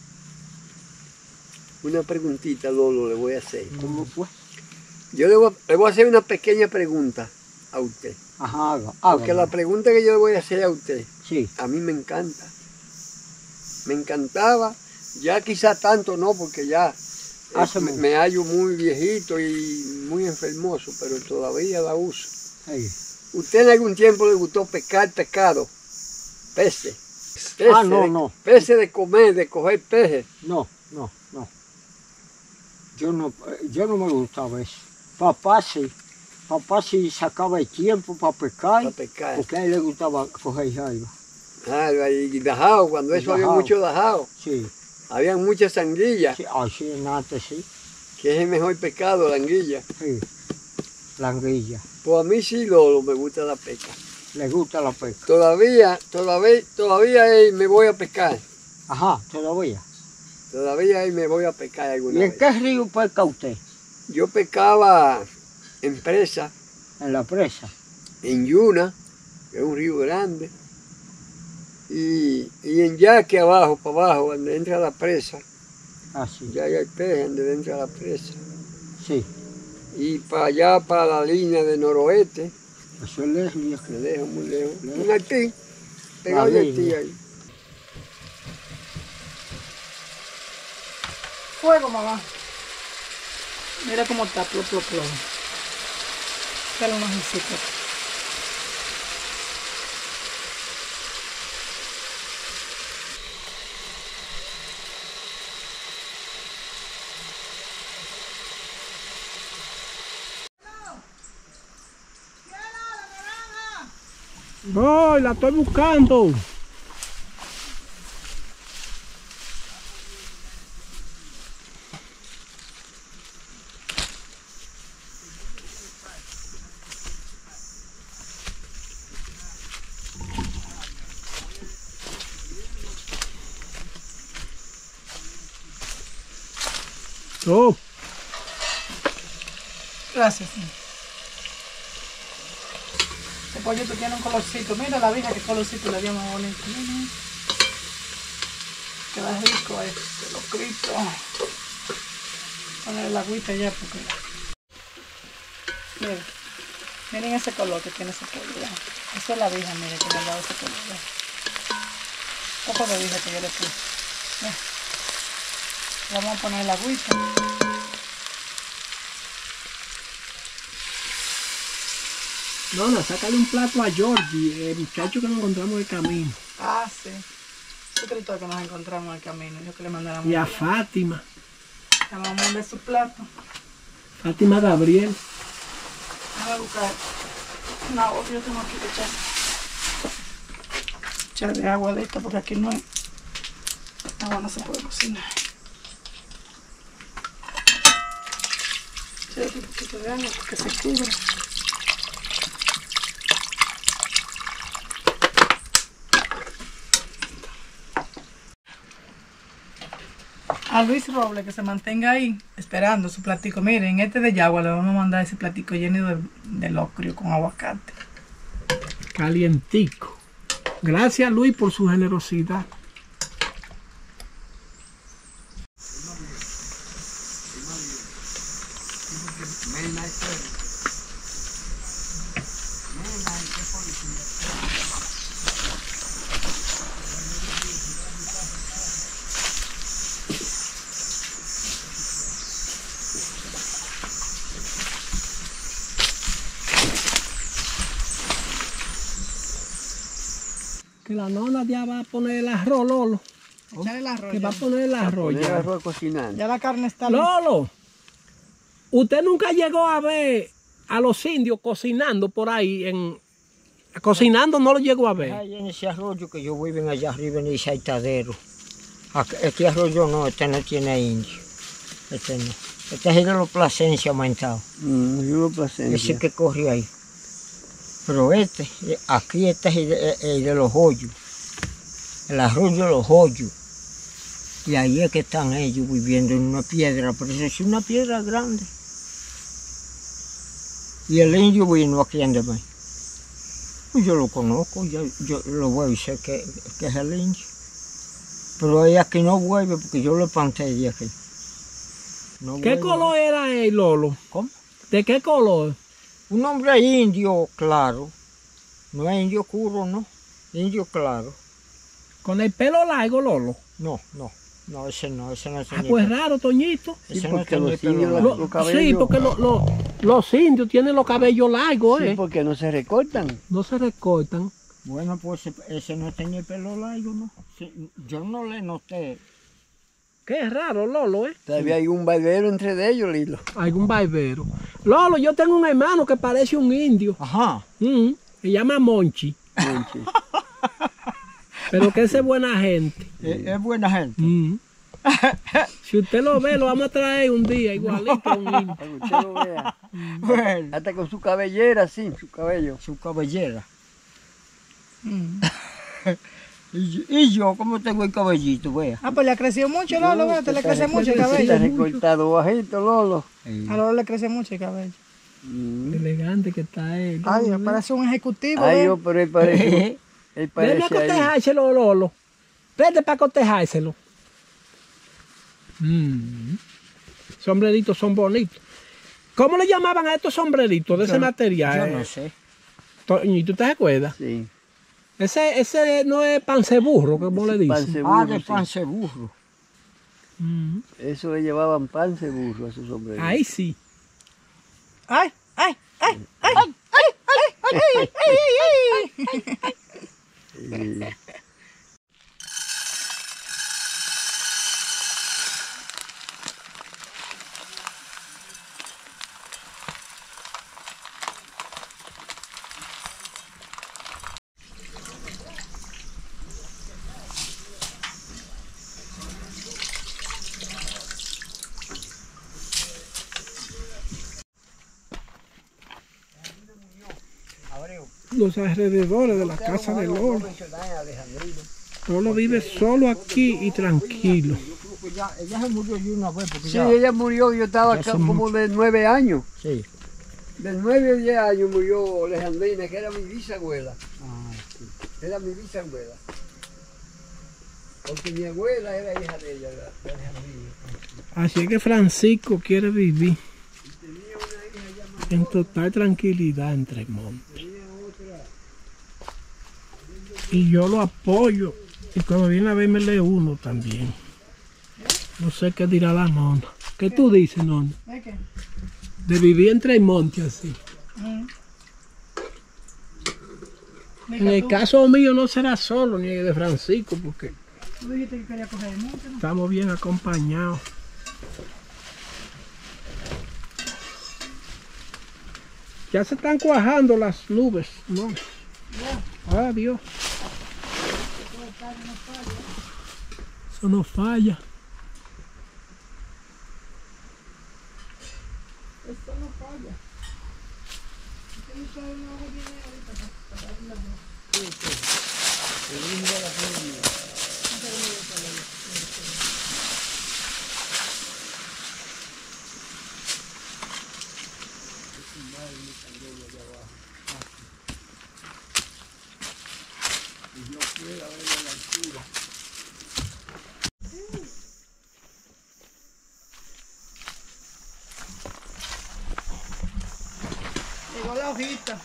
Una preguntita, Lolo, le voy a hacer. ¿Cómo fue? Yo le voy, a, le voy a hacer una pequeña pregunta a usted. Ajá, haga, Porque hágalo. la pregunta que yo le voy a hacer a usted, Sí, a mí me encanta. Me encantaba, ya quizá tanto no, porque ya eh, Hace me, mucho. me hallo muy viejito y muy enfermoso, pero todavía la uso. sí. ¿Usted en algún tiempo le gustó pescar pescado? Peces. Peces Ah, no, de- no. Peces de comer, de coger peces. No, no, no. Yo no, eh, yo no me gustaba eso. Papá sí. Papá sí sacaba el tiempo para pescar. Para pescar. Porque a él le gustaba coger jaiba. Ah, y dajao, cuando Y eso había dajao. mucho dajao. Sí, Había muchas anguillas, sí, así en antes sí. que es el mejor pescado, la anguilla. Sí. La anguilla. Pues a mí sí, Lolo, me gusta la pesca. Le gusta la pesca. Todavía, todavía, todavía eh, me voy a pescar. Ajá, todavía. Todavía eh, me voy a pescar alguna ¿Y en vez. qué río pesca usted? Yo pescaba en presa, En la presa. en Yuna, que es un río grande, y, y en Yaque abajo, para abajo, donde entra la presa. Así. Ya hay peces donde entra la presa. Sí. Y para allá, para la línea de noroeste, Eso es lejos, viejo. me lejos, muy lejos. Lejos. En Haití, pegado La de Haití línea. ahí. Fuego, mamá. Mira cómo está, plo, plo, plo. Dale unos hijecitos. Voy, la estoy buscando. Oh, Gracias, señor. Este pollito tiene un colorcito. Mira la vieja qué colorcito le dio más bonito. Mira. Queda rico este, lo frito. Poner el agüita ya porque... Miren. Miren ese color que tiene ese pollo. ¿Verdad? Eso es la vieja, miren, que me ha dado ese color. ¿Verdad? Un poco de vieja que yo le puse. Mira. Vamos a poner el agüita. no, no, sácale un plato a Georgie, el muchacho que nos encontramos en el camino. Ah, sí. Yo creo que nos encontramos en el camino. Yo que le mandáramos. Y a Fátima, Le vamos a mandar su plato. Fátima Gabriel. Déjame buscar una olla. Yo tengo aquí que echar. Echarle agua de esta porque aquí no hay. Agua no se puede cocinar. Echarle un poquito de agua porque se cubre. A Luis Robles que se mantenga ahí esperando su platico. Miren, este de Yagua le vamos a mandar ese platico lleno de, de locrio con aguacate. Calientico. Gracias, Luis, por su generosidad. Que la nona ya va a poner el arroz, Lolo. Echar el arroz. Que ya. va a poner el arroz Poner ya. arroz cocinando. Ya la carne está lista. Lolo, ¿usted nunca llegó a ver a los indios cocinando por ahí? En, cocinando no lo llegó a ver. Ahí en ese arroyo que yo viven allá arriba en ese aitadero. Ac- Este arroyo no, este no tiene indio. Este no. Este es el de los Plasencia aumentado. Mm, yo lo placencia. Ese que corre ahí. Pero este, eh, aquí este es el de, el de los hoyos. El arroyo de los hoyos. Y ahí es que están ellos viviendo en una piedra, pero eso es una piedra grande. Y el indio vino aquí a mí. Pues yo lo conozco, yo, yo lo veo y sé que, que es el indio. Pero ella aquí no vuelve porque yo lo espanté de aquí. No ¿Qué vuelve. color era él, Lolo? ¿Cómo? ¿De qué color? Un hombre indio claro. No es indio oscuro, no. Indio claro. ¿Con el pelo largo, Lolo? No, no. No, ese no, ese no Ah, tiene. pues raro, Toñito. Sí, ese no porque tiene los pelo indios largo. los, los Lo- cabellos. sí, porque lo- lo- los indios tienen los cabellos largos, Sí, ¿eh? porque no se recortan. No se recortan. Bueno, pues ese, ese no tenía pelo largo, ¿no? Sí, yo no le noté. Qué raro, Lolo, ¿eh? Todavía hay un barbero entre de ellos, Lilo. Algún barbero. Lolo, yo tengo un hermano que parece un indio. Ajá. Mm, se llama Monchi. Monchi. Pero que ese es buena gente. Es, es buena gente. Mm. Si usted lo ve, lo vamos a traer un día, igualito a un indio. Para que usted lo vea. Bueno, Hasta con su cabellera, sí, su cabello. su cabellera. Mm. Y, yo- y yo, como tengo el cabellito, vea. Ah, pues le creció mucho, Lolo, ¿verdad? Te le crece mucho el Está cabello. recortado bajito, Lolo. A Lolo le crece mucho el cabello. Mm. Elegante que está él. Ay, parece un ejecutivo. Ay, ¿eh? yo, pero él parece. Él Déjame parece ahí. acotejárselo, Lolo. Vete para acotejárselo. Mm. Sombreritos son bonitos. ¿Cómo le llamaban a estos sombreritos de ese Yo no- material? Yo no sé. Toñito, ¿te acuerdas? Sí. Ese, ese no es panceburro, como le dicen. Panse Ah, burro, de sí. panse burro. Mm. Eso le llevaban panse burro a su sombrero. Ahí sí. Ay, ay, ay, ay, ay, ay, ay, ay, ay, ay. Sí. Los alrededores de la casa de Lolo. Lolo vive solo aquí y tranquilo. Yo creo que ya, ella se murió de una vez porque Sí, ya. ella murió, yo estaba Ya acá hace como de nueve años. Sí. De nueve o diez años murió Alejandrina, que era mi bisabuela. Ah, sí. Era mi bisabuela. Porque mi abuela era hija de ella, de Alejandrina. Así es que Francisco quiere vivir en total tranquilidad en Tremonte. Y yo lo apoyo. Y cuando viene a verme le uno también. No sé qué dirá la nona. ¿Qué tú dices, nona? ¿De qué? De vivir en Tremonte así. Mm. En el tú, caso mío no será solo ni el de Francisco porque tú dijiste que quería coger el monte, ¿no? estamos bien acompañados. Ya se están cuajando las nubes, ¿no? Ah, Dios. Eso no falla. Esto no falla. Y yo pueda ver la altura. Llegó la hojita.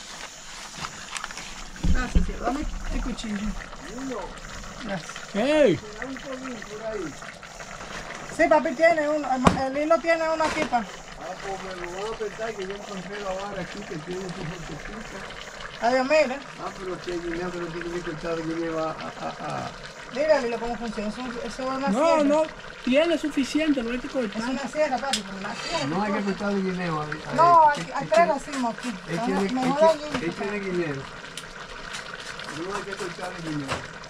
Gracias, cielo. Dame el cuchillo. Gracias. ¡Ey! Hay un colín por ahí. Sí, papi tiene uno. El, el hilo tiene uno aquí, pa. Ah, pues me lo voy a pensar que yo encontré la vara aquí que tiene su cortecita. Adiós, mire. Ah, pero que el guineo que no tiene que cortar, el guineo va a... a, a. Dile al hilo cómo funciona. Eso, eso es una No, sierra. no, tiene suficiente, no hay que Es cortar. una sierra, papi, pero una sierra. No hay que cortar el guineo. a- a- No, a- hay, que- hay que- tres racimos aquí. Él Son tiene, él mejor tiene- dañitos, él pa. tiene guineo. No hay que cortar el guineo.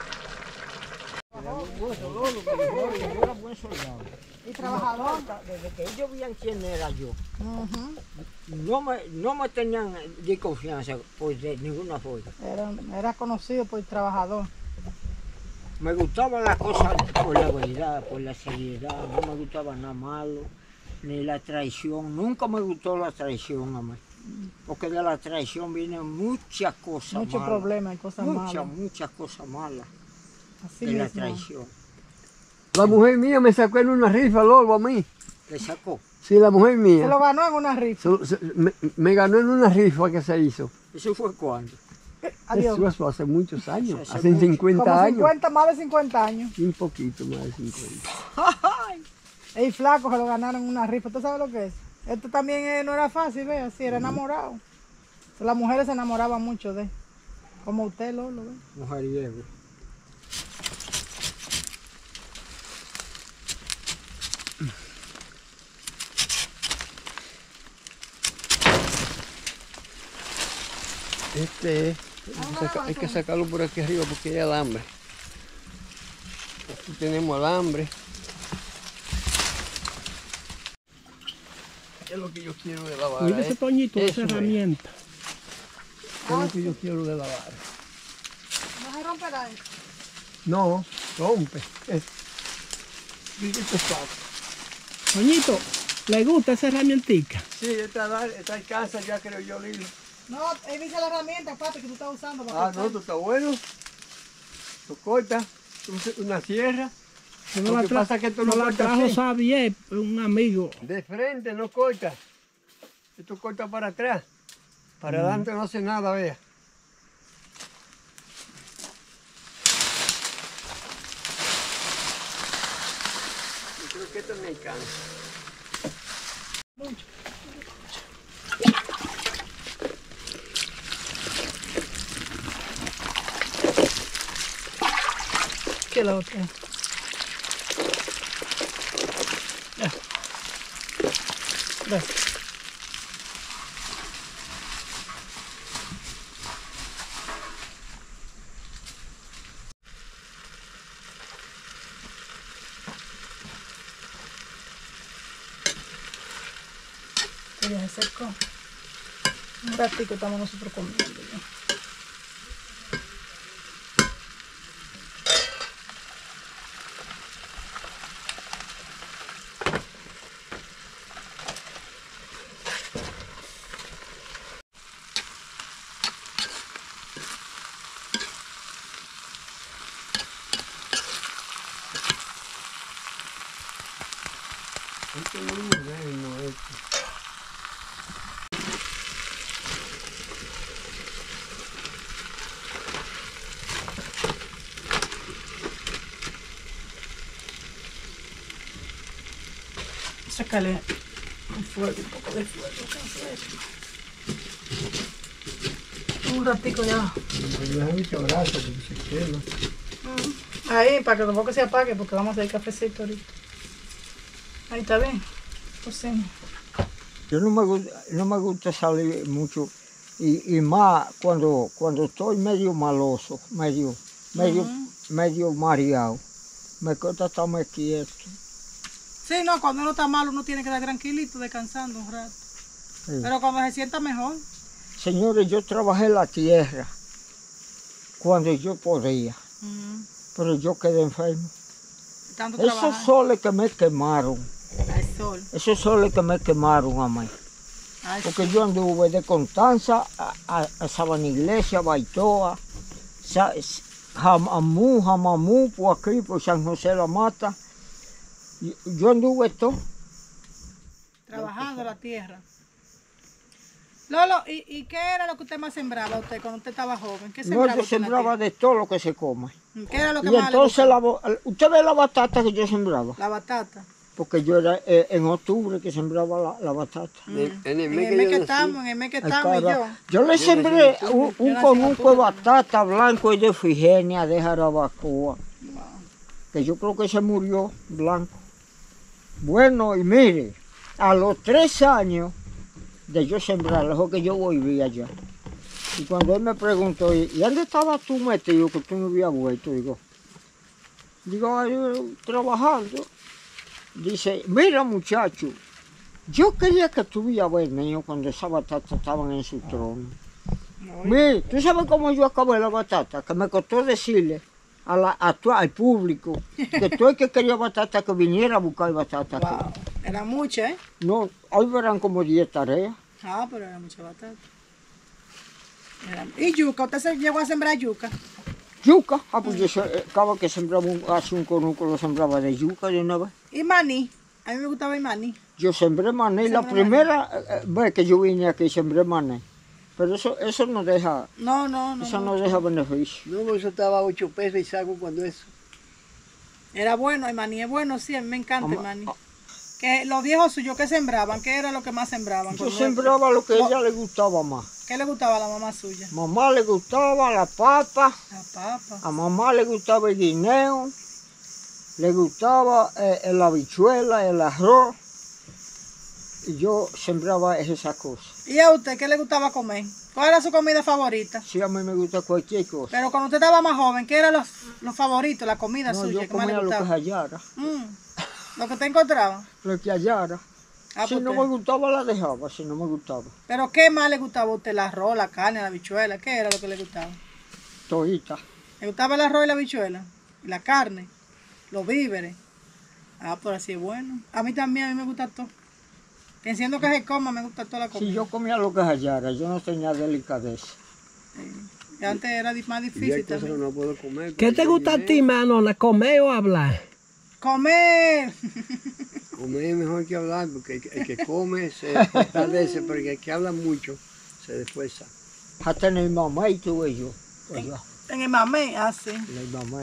Yo era buen soldado. Y trabajador. Desde que ellos veían quién era yo, Ujú. no me, no me tenían de confianza pues, de ninguna forma. Era, era conocido por trabajador. Me gustaba la cosa por la verdad, por la seriedad, no me gustaba nada malo, ni la traición, nunca me gustó la traición a mí. Porque de la traición vienen muchas cosas Muchos malas. problemas y cosas Muchas, malas. muchas cosas malas Así de la mismo. traición. La mujer mía me sacó en una rifa, Lolo, a mí. Le sacó. Sí, la mujer mía. Se lo ganó en una rifa. Se- se- me, me ganó en una rifa que se hizo. ¿Eso fue cuando? Adiós. Eso, eso hace muchos años, Hace hace mucho. cincuenta Como años. cincuenta, más de cincuenta años. Y un poquito más de cincuenta. El flaco se lo ganaron en una rifa. ¿Usted sabe lo que es? Esto también eh, no era fácil, ve, así, era enamorado. Las mujeres se enamoraban mucho de él. Como usted, Lolo, ve. Mujeriego. Este, hay que, saca- hay que sacarlo por aquí arriba porque hay alambre. Aquí tenemos alambre. ¿Qué es lo que yo quiero de la vara? Oye, ese eh? Toñito, Eso esa es. herramienta. ¿Qué es lo que yo quiero de la vara? ¿No se romperá eso? No, rompe. Es, dice que es fácil. Toñito, ¿le gusta esa herramientica? Sí, esta, esta alcanza ya creo yo, Lilo. No, él dice la herramienta, papi, que tú estás usando para Ah, cortar. no, esto está bueno. Tú cortas un- una sierra. Que Lo no la, que tra- pasa es que tú no no la cortas trajo así. Xavier, un amigo. De frente no corta. Esto corta para atrás. Para adelante no hace nada, vea. Yo creo que esto me alcanza. ¿Qué la otra? Ya. Gracias. Que ya se secó. Un ratico estamos nosotros comiendo ya. Esto no es moderno, esto. Sácale un fuego, un poco de fuego. Un ratico ya. No es mucho brazo porque se quema. Ahí, para que tampoco se apague, porque vamos a hacer cafecito ahorita. Ahí está bien. Cocina. Yo no me, gu- no me gusta salir mucho y, y más cuando, cuando estoy medio maloso, medio, medio, medio mareado. Me cuesta estarme quieto. Sí, no, cuando uno está mal, uno tiene que estar tranquilito, descansando un rato. Sí. Pero cuando se sienta mejor, Señores, yo trabajé la tierra cuando yo podía, pero yo quedé enfermo. tanto Esos trabajar. soles que me quemaron, Al sol. esos soles que me quemaron a mí. Ay, Porque sí. yo anduve de Constanza a, a, a Sabana Iglesia, Baitoa, Sa, Jamamú, Jamamú, por aquí, por San José de la Mata. Y yo anduve todo. Trabajando la tierra. Lolo, ¿y, ¿y qué era lo que usted más sembraba usted cuando usted estaba joven? ¿Qué No, sembraba yo usted en la sembraba de todo lo que se come. tierra? ¿Qué era lo que Y más entonces, le la, gustaba? bo- usted ve la batata que yo sembraba. La batata. Porque yo era eh, en octubre que sembraba la, la batata. En, en el En mes el que mes yo que nací, estamos, en el mes que Ay, estamos y cara, yo. yo le Yo sembré nací en un, Yo un nací en conuco de octubre batata blanco y de Ifigenia, de Jarabacoa, Wow. que yo creo que se murió blanco. Bueno, y mire, a los tres años de yo sembrar, lejos que yo volví allá. Y cuando él me preguntó, ¿y y dónde estabas tú metido que tú no habías vuelto? Digo, digo, "Ay, yo trabajando". Dice, mira muchacho, yo quería que tú hubieras venido cuando esas batatas estaban en su trono. Mira, ¿tú sabes cómo yo acabé la batata? Que me costó decirle a la, a tu- al público que tú el que quería batata que viniera a buscar batata. aquí. Wow. Era mucho, ¿eh? No, hoy verán como diez tareas. Ah, pero era mucha batata. Era- ¿Y yuca? ¿Usted se llegó a sembrar yuca? Yuca, ah, pues yo se- eh, cada vez que sembraba un, hace un conuco lo sembraba de yuca de una vez. ¿Y maní? A mí me gustaba el maní. Yo sembré maní, la Sembré primera eh, eh, vez que yo vine aquí sembré maní. Pero eso, eso no deja, No, no, no. eso no. no deja beneficio. no, porque eso estaba a ocho pesos y saco cuando eso. Era bueno, el maní es bueno, sí, a mí me encanta el Ama- maní. Que los viejos suyos que sembraban, ¿qué era lo que más sembraban? Yo Cuando- sembraba lo que a Lo- ella le gustaba más. ¿Qué le gustaba a la mamá suya? Mamá le gustaba la papa, La papa. a mamá le gustaba el guineo, le gustaba eh, la habichuela, el arroz. Y yo sembraba esas cosas. ¿Y a usted qué le gustaba comer? ¿Cuál era su comida favorita? Sí, a mí me gusta cualquier cosa. Pero cuando usted estaba más joven, ¿qué eran los, los favoritos, la comida No, suya yo que más le comía lo que gustaba? hallara, Mm, lo que usted encontraba. lo que hallara. Ah, Si pues no usted- me gustaba, la dejaba, si no me gustaba. Pero ¿qué más le gustaba a usted? El arroz, la carne, la habichuela, ¿qué era lo que le gustaba? Todita. ¿Le gustaba el arroz y la habichuela? ¿Y la carne? ¿Los víveres? Ah, pues así es bueno. A mí también, a mí me gusta todo. Que siendo que se coma, me gusta toda la comida. Si yo comía lo que hallara, yo no tenía delicadeza. Y antes era di- más Y hay difícil cosas que también. no puedo comer. ¿Qué porque te yo gusta a dinero. ti, Manona? ¿Comer o hablar? ¡Comer! Comer es mejor que hablar, porque el, que- el que come se fortalece, pero el que habla mucho se desfuerza. Hasta en el mamá y tuve yo. Allá, En el mamé, ah, sí. en el mamá.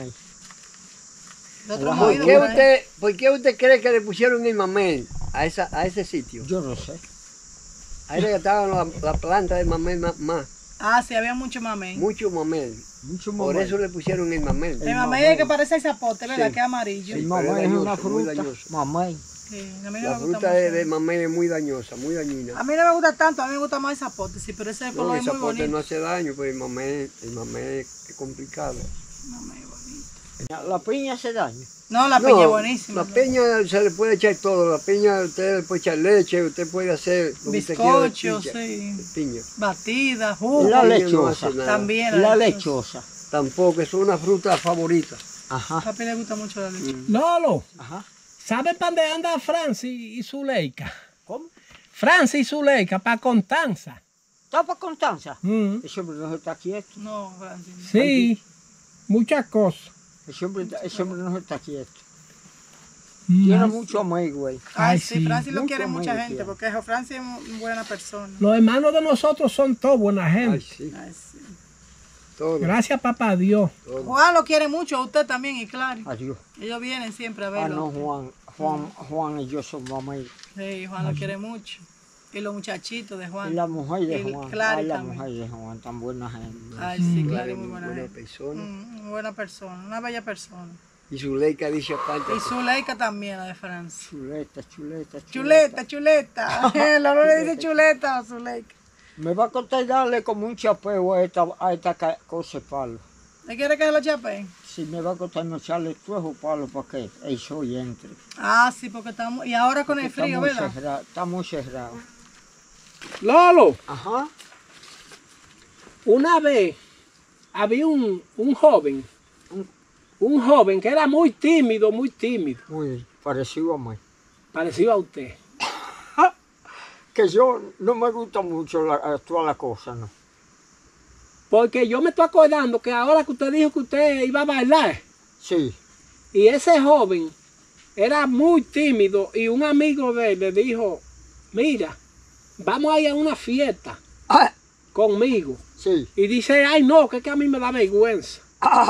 De otro Ajá. ¿Por movido, qué, por ahí. usted, ¿Por qué usted cree que le pusieron el mamey a, esa, a ese sitio? Yo no sé. Ahí le estaban la, la planta de mamey más, más, Ah, sí, había mucho mamé. mucho mamey. Mucho Por mamá. eso le pusieron el mamey. El el mamé mamey. es que parece el zapote, ¿verdad? Sí. Que es amarillo. El Sí, mamá pero es es una dañoso, muy fruta. dañoso. Mamá. Sí, a mí no La me gusta fruta mucho. de, de mamey es muy dañosa, muy dañina. A mí no me gusta tanto, a mí me gusta más el zapote, sí, pero ese No, color el es muy zapote bonito. no hace daño, pero el mamey, el mamey es complicado. Mamé bonito. La piña hace daño. No, la No, piña es buenísima. La piña se le puede echar todo. La piña usted le puede echar leche, usted puede hacer lo que usted quiera de Bizcocho, piña. sí. De piña. Batida, Y jugo. la piña no lechosa. hace nada. También. La lechosa. lechosa. Tampoco, es una fruta favorita. A Ajá. papi le gusta mucho la leche. Lolo, Ajá. ¿sabes para dónde anda Francis y Zuleika? ¿Cómo? Francis y Zuleika, para Constanza. ¿Está para Constanza? Mm, Ese hombre no se está quieto. No, Francis. sí, muchas cosas. Ese hombre, ese hombre no se está quieto. Mm. Tiene mucho amigo, güey. Ay, Ay, sí, sí. Francis lo Mucho quiere mucha amigo gente, tiene. porque Francis es muy buena persona. Los hermanos de nosotros son todos buena Ay, gente. sí, Ay, sí. todo. Gracias, papá Dios. todo. Juan lo quiere mucho, a usted también, y claro. Adiós. Ellos vienen siempre a Ah, verlo. no, Juan. Juan, Juan y yo somos amigos. Sí, Juan lo quiere mucho. Y los muchachitos de Juan. Y la mujer de Y Juan. Clary Ay, la también. mujer de Juan, tan buena gente. Ay, sí, Claro, claro, es muy buena, gente. persona. Mm, muy buena persona, una bella persona. Y su leica dice aparte. Y Zuleika también, la de Francia. Chuleta, chuleta, Chuleta, chuleta. Lolo le dice chuleta a Zuleika. Me va a costar darle como un chapeo a esta, a esta ca- cosa de palo. ¿Le quiere que se lo chape? Si me va a costar no echarle tuejo palo para que el sol entre. Ah, sí, porque estamos... Y ahora con el Está frío, muy ¿verdad? cerrado, está muy cerrado. Lolo, Ajá. una vez había un, un joven, un, un joven que era muy tímido, muy tímido, Muy parecido a mí. parecido a usted. que yo no me gusta mucho la, toda la cosa, ¿no? Porque yo me estoy acordando que ahora que usted dijo que usted iba a bailar, Sí. y ese joven era muy tímido y un amigo de él le dijo, mira, vamos a ir a una fiesta Ah, conmigo. sí. Y dice, ay no, que es que a mí me da vergüenza.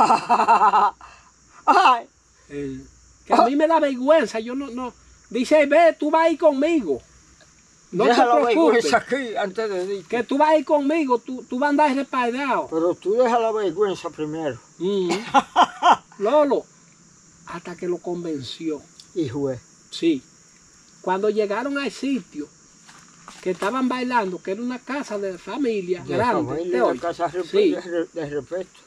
Ay, Eh, que a mí me da vergüenza, yo no, no. Dice, ve, tú vas a ir conmigo. No deja la te preocupes, vergüenza aquí antes de ir. que tú vas a ir conmigo, tú, tú vas a andar respaldado. Pero tú deja la vergüenza primero. Mm. Lolo, hasta que lo convenció. Hijo de... Sí. Cuando llegaron al sitio, que estaban bailando, que era una casa de familia de grande. familia, ¿te de oyes? casa de, Sí. de, de respeto.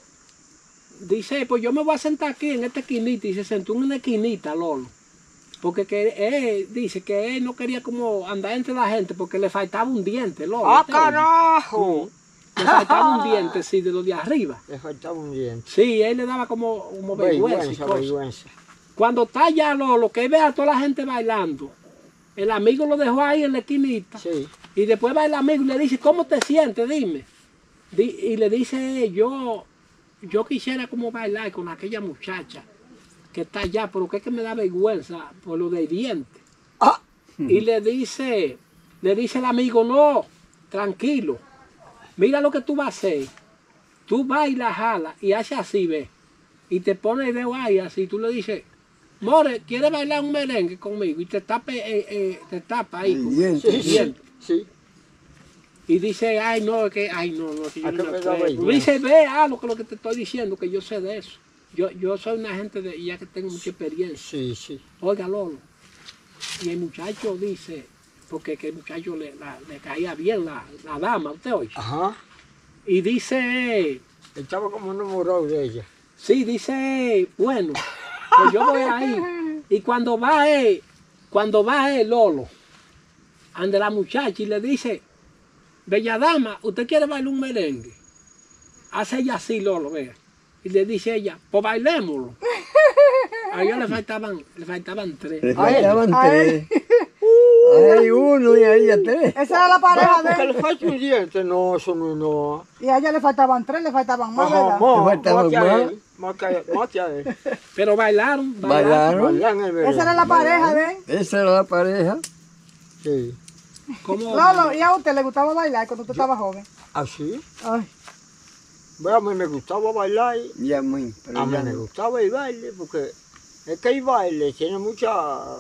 Dice, pues yo me voy a sentar aquí en esta esquinita, y se sentó en una esquinita, Lolo. Porque que él dice que él no quería como andar entre la gente porque le faltaba un diente, Lolo. ¡Ah, ¿te oyes? carajo! Le faltaba un diente, sí, de los de arriba. Le faltaba un diente. Sí, él le daba como, como vergüenza, y Vergüenza, cosas. vergüenza. Cuando está allá Lolo, que él ve a toda la gente bailando, el amigo lo dejó ahí en la esquinita. Sí. Y después va el amigo y le dice, ¿cómo te sientes? Dime. Di- y le dice, yo, yo quisiera como bailar con aquella muchacha que está allá, pero que es que me da vergüenza por lo de dientes. Ah. Y le dice, le dice el amigo, no, tranquilo, mira lo que tú vas a hacer. Tú bailas, jala y haces así, ve. Y te pone el dedo ahí así, tú le dices, More, ¿quieres bailar un merengue conmigo? Y te tapa, eh, eh, te tapa ahí. El con- diente. el Sí, diente. sí. Y dice, ay, no, es que, ay, no, no, que yo ¿A no qué me me da acuerdo. vergüenza? Dice, ve, ah, lo que, lo que te estoy diciendo, que yo sé de eso. Yo, yo soy una gente de, ya que tengo mucha experiencia. Sí, sí. Oiga, Lolo. Y el muchacho dice, porque que el muchacho le, la- le caía bien la, la dama, usted oye. Ajá. Y dice, Estaba como enamorado de ella. sí, dice, bueno, pues yo voy ahí. Y cuando va él, cuando va él, Lolo, ande la muchacha y le dice, bella dama, ¿usted quiere bailar un merengue? Hace ella así, Lolo, vea. Y le dice ella, pues bailémoslo. A ellos le faltaban, le faltaban tres. Le A él. faltaban A tres. Ahí uno y ahí ya tres. Esa era la pareja Ah, porque de le él. falta un diente. No, eso no, no. Y a ella le faltaban tres, le faltaban más, Ajá, ¿verdad? más, Le faltaba más que a más. él. Más que a él. Más que a él. Pero bailaron, bailaron. Bailaron. Bailan el Esa era la pareja de él. Esa era la pareja. Sí. ¿Cómo? Lolo, ¿y a usted le gustaba bailar cuando usted estaba joven? Así. Ay, Bueno, a mí me gustaba bailar. Y a mí. Pero A mí ya me no. gustaba el baile porque es que el baile tiene mucha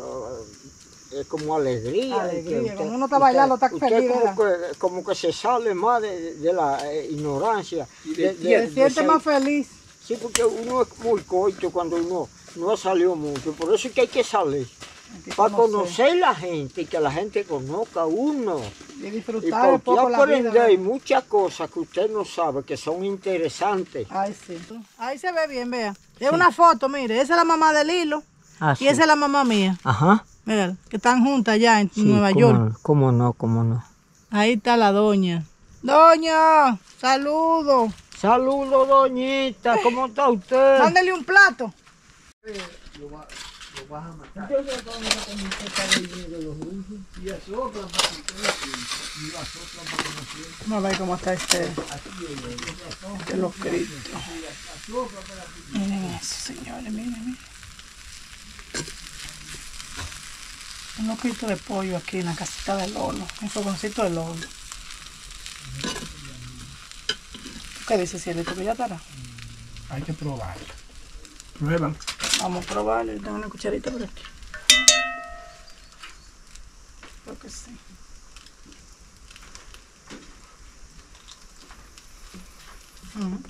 es como alegría. Alegría, que usted- cuando uno está bailando, está usted feliz, como que, como que se sale más de, de la eh, ignorancia. Y de- de- se de- de siente ser- más feliz. Sí, porque uno es muy corto cuando uno no salió mucho. Por eso es que hay que salir. Hay que Para conocer conocer la gente y que la gente conozca a uno. y Y disfrutar para un usted poco la aprender vida. muchas cosas que usted no sabe que son interesantes. Ay, sí. Ahí se ve bien, vea. Es una foto, mire. Esa es la mamá de Lilo Ah, y esa es la mamá mía. Ajá. Mira, que están juntas allá en Sí, Nueva cómo York. no, cómo no, cómo no. Ahí está la doña. Doña, saludo. Saludos, doñita, ¿cómo está usted? Mándele un plato. Vamos a ver cómo está este. De los cristos. Miren eso, señores, miren, miren. Un loquito de pollo aquí en la casita del Lolo. Un fogoncito de Lolo. ¿Qué dice Cielito? ¿Que ya estará? Hay que probarlo. Prueban. Vamos a probarlo. Tengo una cucharita por aquí. Creo que sí. Ujú.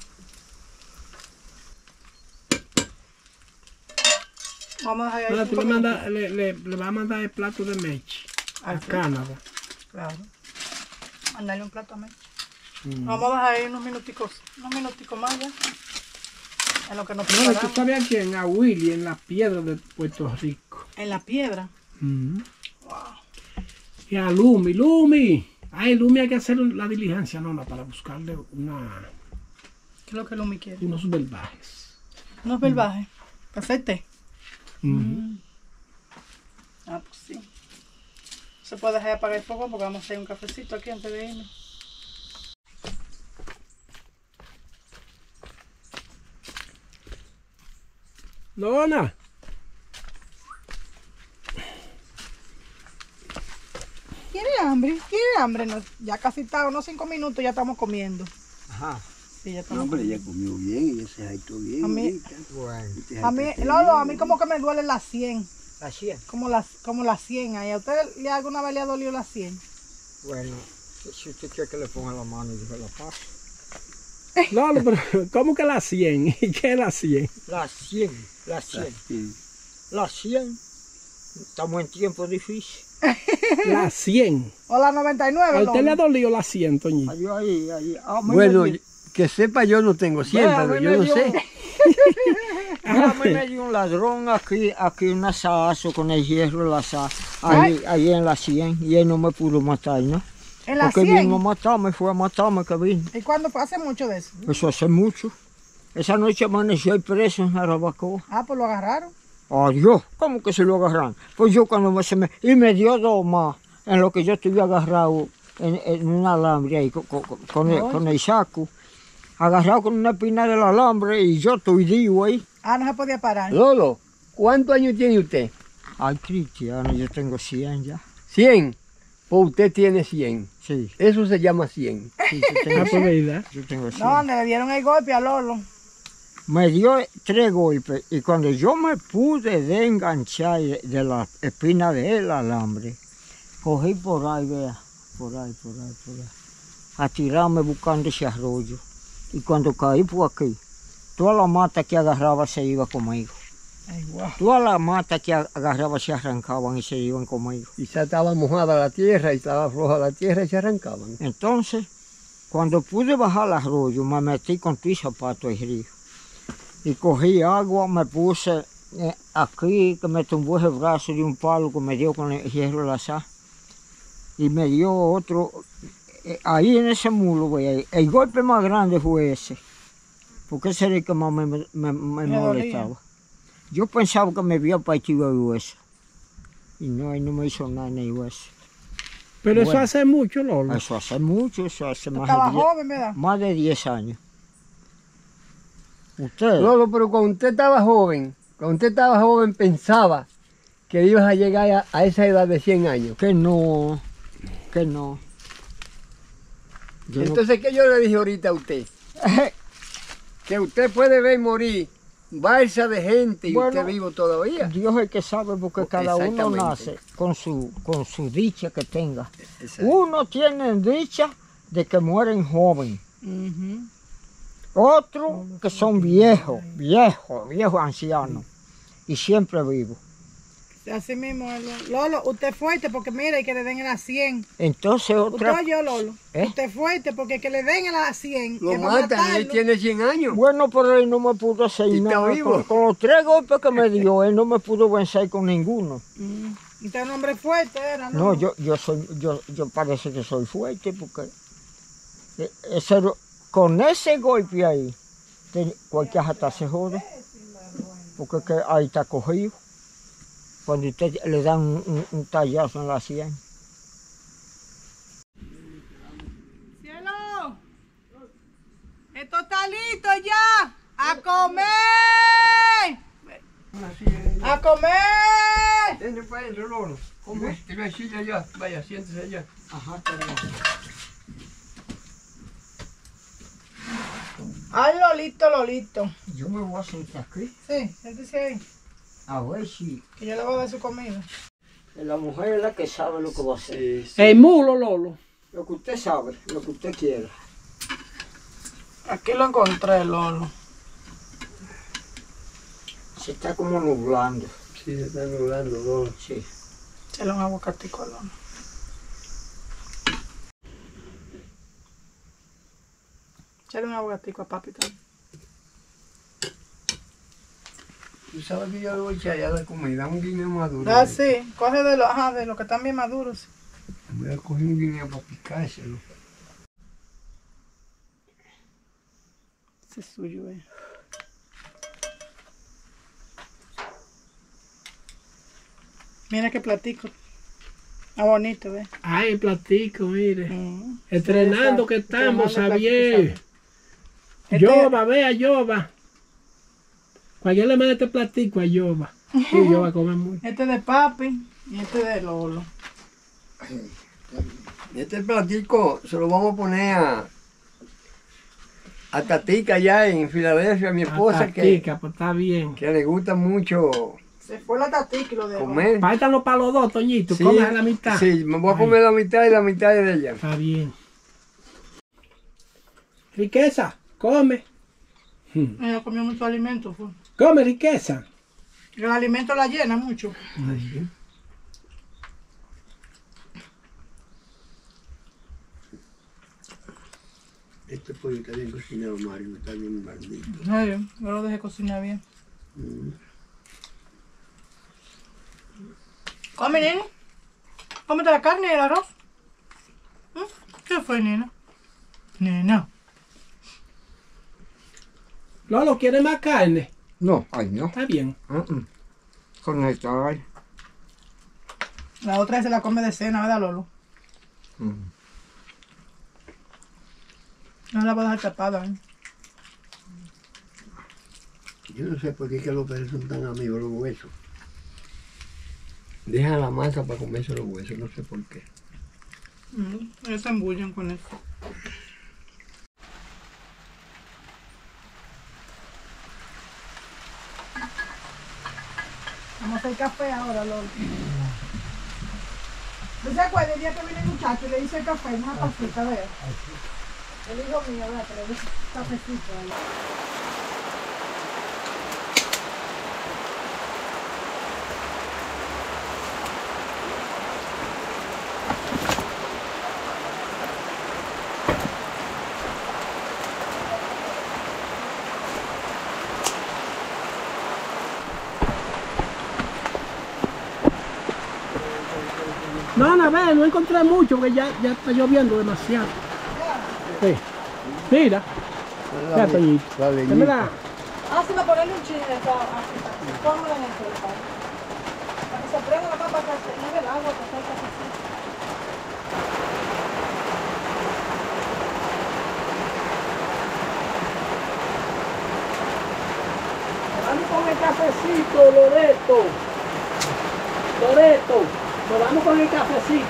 Vamos a dejar ahí. Ahora tú cinco le, minutos. manda, le, le, le vas a mandar el plato de Mechi Ay, a sí. Canadá. Claro. Mandarle un plato a mí. Mm. Vamos a dejar ahí unos minuticos, unos minuticos más ya. En lo que nos No, ¿tú preparamos. sabías quién? A Willy en la piedra de Puerto Rico. En la piedra. Mm. Y a Lumi, Lumi. Ay, Lumi hay que hacer la diligencia, no, no, para buscarle una, ¿Qué es lo que Lumi quiere? unos verbajes. Unos verbajes. Para hacer té. Mm. Ah, pues sí. Se puede dejar apagar el fuego porque vamos a hacer un cafecito aquí antes de irnos. Lola. ¿Tiene hambre? ¿Tiene hambre? No, ya casi está, unos cinco minutos ya estamos comiendo. Ajá. Sí, ya No, estamos hombre, comiendo. ella comió bien y ese jaito bien. A mí- ahorita. Bueno, Este A mí, jaito Lolo, bien, a mí como que me duele la sien. así es. Como la, como la sien ahí. ¿A usted le alguna vez le ha dolido la sien? Bueno, si usted quiere que le ponga la mano, yo se la paso. Lolo, pero ¿cómo que la cien? ¿Y qué es la cien? La cien, la cien, Sí. la cien. Estamos en tiempos difíciles. La cien. O la noventa y nueve, ¿A usted le ha Lolo. dolido la cien, Toñito? Ahí, ahí, ahí. Ah, me Bueno, dio- que sepa yo no tengo cien, Vea, pero me yo no dio- sé. Mira, me me dio un ladrón aquí, aquí un asazo con el hierro del asazo, ahí, ahí en la cien, y él no me pudo matar, ¿no? En la Porque vino a cien. matarme, fue a matarme que vino. ¿Y cuándo fue? Hace mucho de eso. Eso hace mucho. Esa noche amaneció ahí preso en Jarabacoa. Ah, pues lo agarraron. Adiós, ¿cómo que se lo agarraron? Pues yo cuando me, se me... Y me dio dos más, en lo que yo estuve agarrado en, en un alambre ahí, con, con, con el, con el saco. Agarrado con una espina del alambre y yo estoy vivo ahí. Ah, no se podía parar. Lolo, ¿cuántos años tiene usted? Ay, Cristiano, yo tengo cien ya. cien. Pues usted tiene cien. Sí, Eso se llama cien. sí, yo tengo Ah, pues cien. verdad. Yo tengo cien. No, donde le dieron el golpe a Lolo. Me dio tres golpes y cuando yo me pude de enganchar de, de la espina del alambre, cogí por ahí, vea, por ahí, por ahí, por ahí, a tirarme buscando ese arroyo. Y cuando caí por aquí, toda la mata que agarraba se iba conmigo. Ay, guau. Toda la mata que agarraba se arrancaban y se iban conmigo. Quizá estaba mojada la tierra y estaba floja la tierra y se arrancaban. Entonces, cuando pude bajar el arroyo, me metí con tu zapato al río. Y cogí agua, me puse eh, aquí, que me tumbó el brazo de un palo que me dio con el hierro del asar. Y me dio otro, eh, ahí en ese mulo, güey, el golpe más grande fue ese. Porque ese era el que más me, me, me Me molestaba. dolía. Yo pensaba que me había partido el hueso. Y no, él no me hizo nada en el hueso. Pero eso Bueno. hace mucho, Lolo. Eso hace mucho, eso hace más Estaba de, diez, joven, ¿verdad? más de diez años. Usted, Lolo, pero cuando usted estaba joven, cuando usted estaba joven pensaba que ibas a llegar a, a esa edad de cien años. que no, que no. Yo no- Entonces, ¿qué yo le dije ahorita a usted? Que usted puede ver morir balsa de gente y Bueno, usted vivo todavía. Dios es el que sabe porque Oh, cada uno exactamente. nace con su, con su dicha que tenga. Exacto. Uno tiene dicha de que mueren joven. Ujú. Otros que son viejos, viejos, viejos ancianos. Y siempre vivos. Así mismo, Lolo. Lolo, usted es fuerte porque mire que le den en la cien. Entonces Usted otra... oyó, Lolo. ¿Eh? Usted es fuerte porque que le den en la cien. Lo que va a matan, él matarlo. tiene cien años. Bueno, pero él no me pudo hacer ¿Y está nada. vivo? Con, con los tres golpes que me dio, él no me pudo vencer con ninguno. Mm. Usted es un hombre fuerte, era, ¿no? No, yo, yo soy, yo, yo parece que soy fuerte porque eh, ese, con ese golpe ahí, te- cualquier hasta se jode, porque es que ahí está cogido. Cuando usted le dan un, un- un tallazo en la sien. ¡Cielo! ¡Esto está listo ya! ¡A comer! ¡A comer! Tiene para adentro, Lolo. ¿Cómo es? Tiene la silla allá. Vaya, siéntese allá. Ajá, está bien. ¡Ay, Lolito, Lolito! Yo me voy a sentar aquí, Sí, siéntese ahí, a ver si que yo le voy a dar su comida. la mujer es la que sabe lo que va a hacer. Sí, sí. El mulo, Lolo. Lo que usted sabe, lo que usted quiera. Aquí lo encontré, Lolo. Se está como nublando. Sí, se está nublando, Lolo. Sí. Échale un aguacatico a Lolo. Échale un aguacatico a papi también. Tú sabes que yo le voy a echar ya la comida, un guineo maduro. Ah, sí. Coge de los, ajá, de los que están bien maduros. Voy a coger un guineo para picárselo. Ese es suyo, eh. Mira qué platico. Está bonito, ¿ves? Ay, platico, mire. Mm. Estrenando Está- que estamos, estrenando Xavier. platico, Este- Yoba, vea, Yoba. Cualquier le manda este platico a Yoba. Sí, Yoba come mucho. Este de papi y este de Lolo. Este platico se lo vamos a poner a, a Tatica allá en Filadelfia, mi esposa, que, Tatica, pues está bien. que le gusta mucho Se fue la tatica y lo dejó. comer. Pártalo para los dos, Toñito. Sí, Comes a la mitad. Sí, me voy a Ay. comer la mitad y la mitad de ella. Está bien. Riqueza, come. Ella comió mucho alimento. Fue. Come, Riqueza. El alimento la llena mucho. Este pollo está bien cocinado, Mario, está bien maldito. Ay, yo lo dejé cocinar bien. Mm. Come, nene. Cómete la carne y el arroz. ¿Mm? ¿Qué fue, nena? Nena. Lolo, ¿quiere más carne? No, ay no. Está bien. Uh -uh. Con esta, ay. La otra se la come de cena, ¿verdad, Lolo? Mm. No la voy a dejar tapada, ¿eh? Yo no sé por qué que los perros son tan amigos los huesos. Dejan la masa para comerse los huesos, no sé por qué. Mm, ellos se embullen con eso. Vamos a hacer café ahora, Lolo. ¿No se acuerda el día que vine el muchacho y le hice café en una pasita, vea? El hijo mío, vea, que le hice cafecito ahí. No, no, ve, no encontré mucho porque ya, ya está lloviendo demasiado. Sí. Mira, ya, Toñito. La ¿De leñita. verdad? Ah, sí, va a ponerle un chile de esta así. Póngalo en el fuego. Para que se prenda la papa que se lleve el agua, que está el cafecito. Vamos con el cafecito, Loreto. Loreto, nos vamos con el cafecito.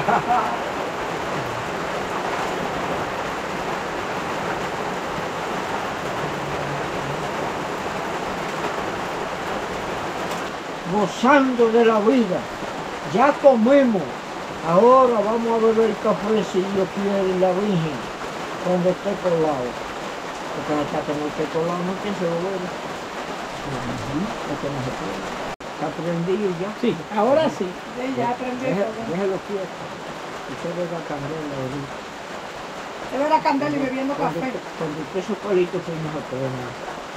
Gozando de la vida. Ya comemos. Ahora vamos a beber café si Dios quiere la Virgen cuando esté colado. Porque hasta que no esté colado no que se lo bebe. Es que no se puede. Está prendido ya. Sí, ahora sí. Sí, ya aprendí Deje- todo. Déjelo quieto. Usted ve la candela ahorita. Se ve la candela y bebiendo Cuando café. usted- Cuando usted esos palitos fuimos a comer.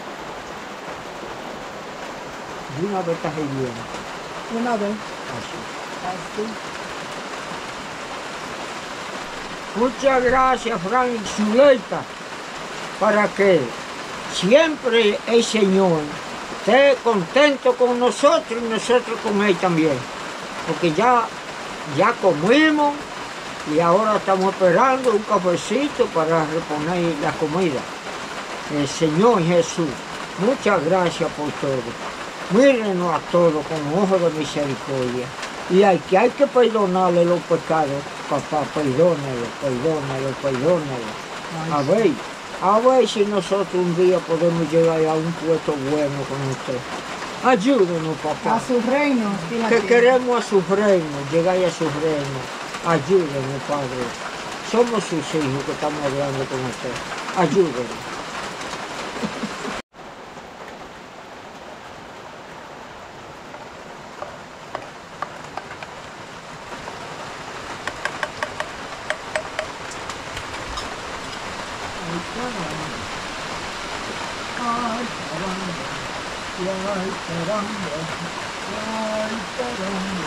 De una vez está lleno. Una vez. Así. Así. Muchas gracias, Frank Zuleta, para que siempre el Señor esté contento con nosotros y nosotros con Él también. Porque ya, ya comimos y ahora estamos esperando un cafecito para reponer la comida. El Señor Jesús, muchas gracias por todo. Mírenos a todos con ojo de misericordia. Y al que hay que perdonarle los pecados, papá, perdónalo, perdónalo, perdónalo. A ver, a ver si nosotros un día podemos llegar a un puesto bueno con usted. Ayúdenos, papá. A su reino. y la Que tierra. queremos a su reino, llegar a su reino. Ayúdenos, Padre. Somos sus hijos que estamos hablando con usted. Ayúdenos. Ay, caramba. Ay, caramba. Ay, caramba.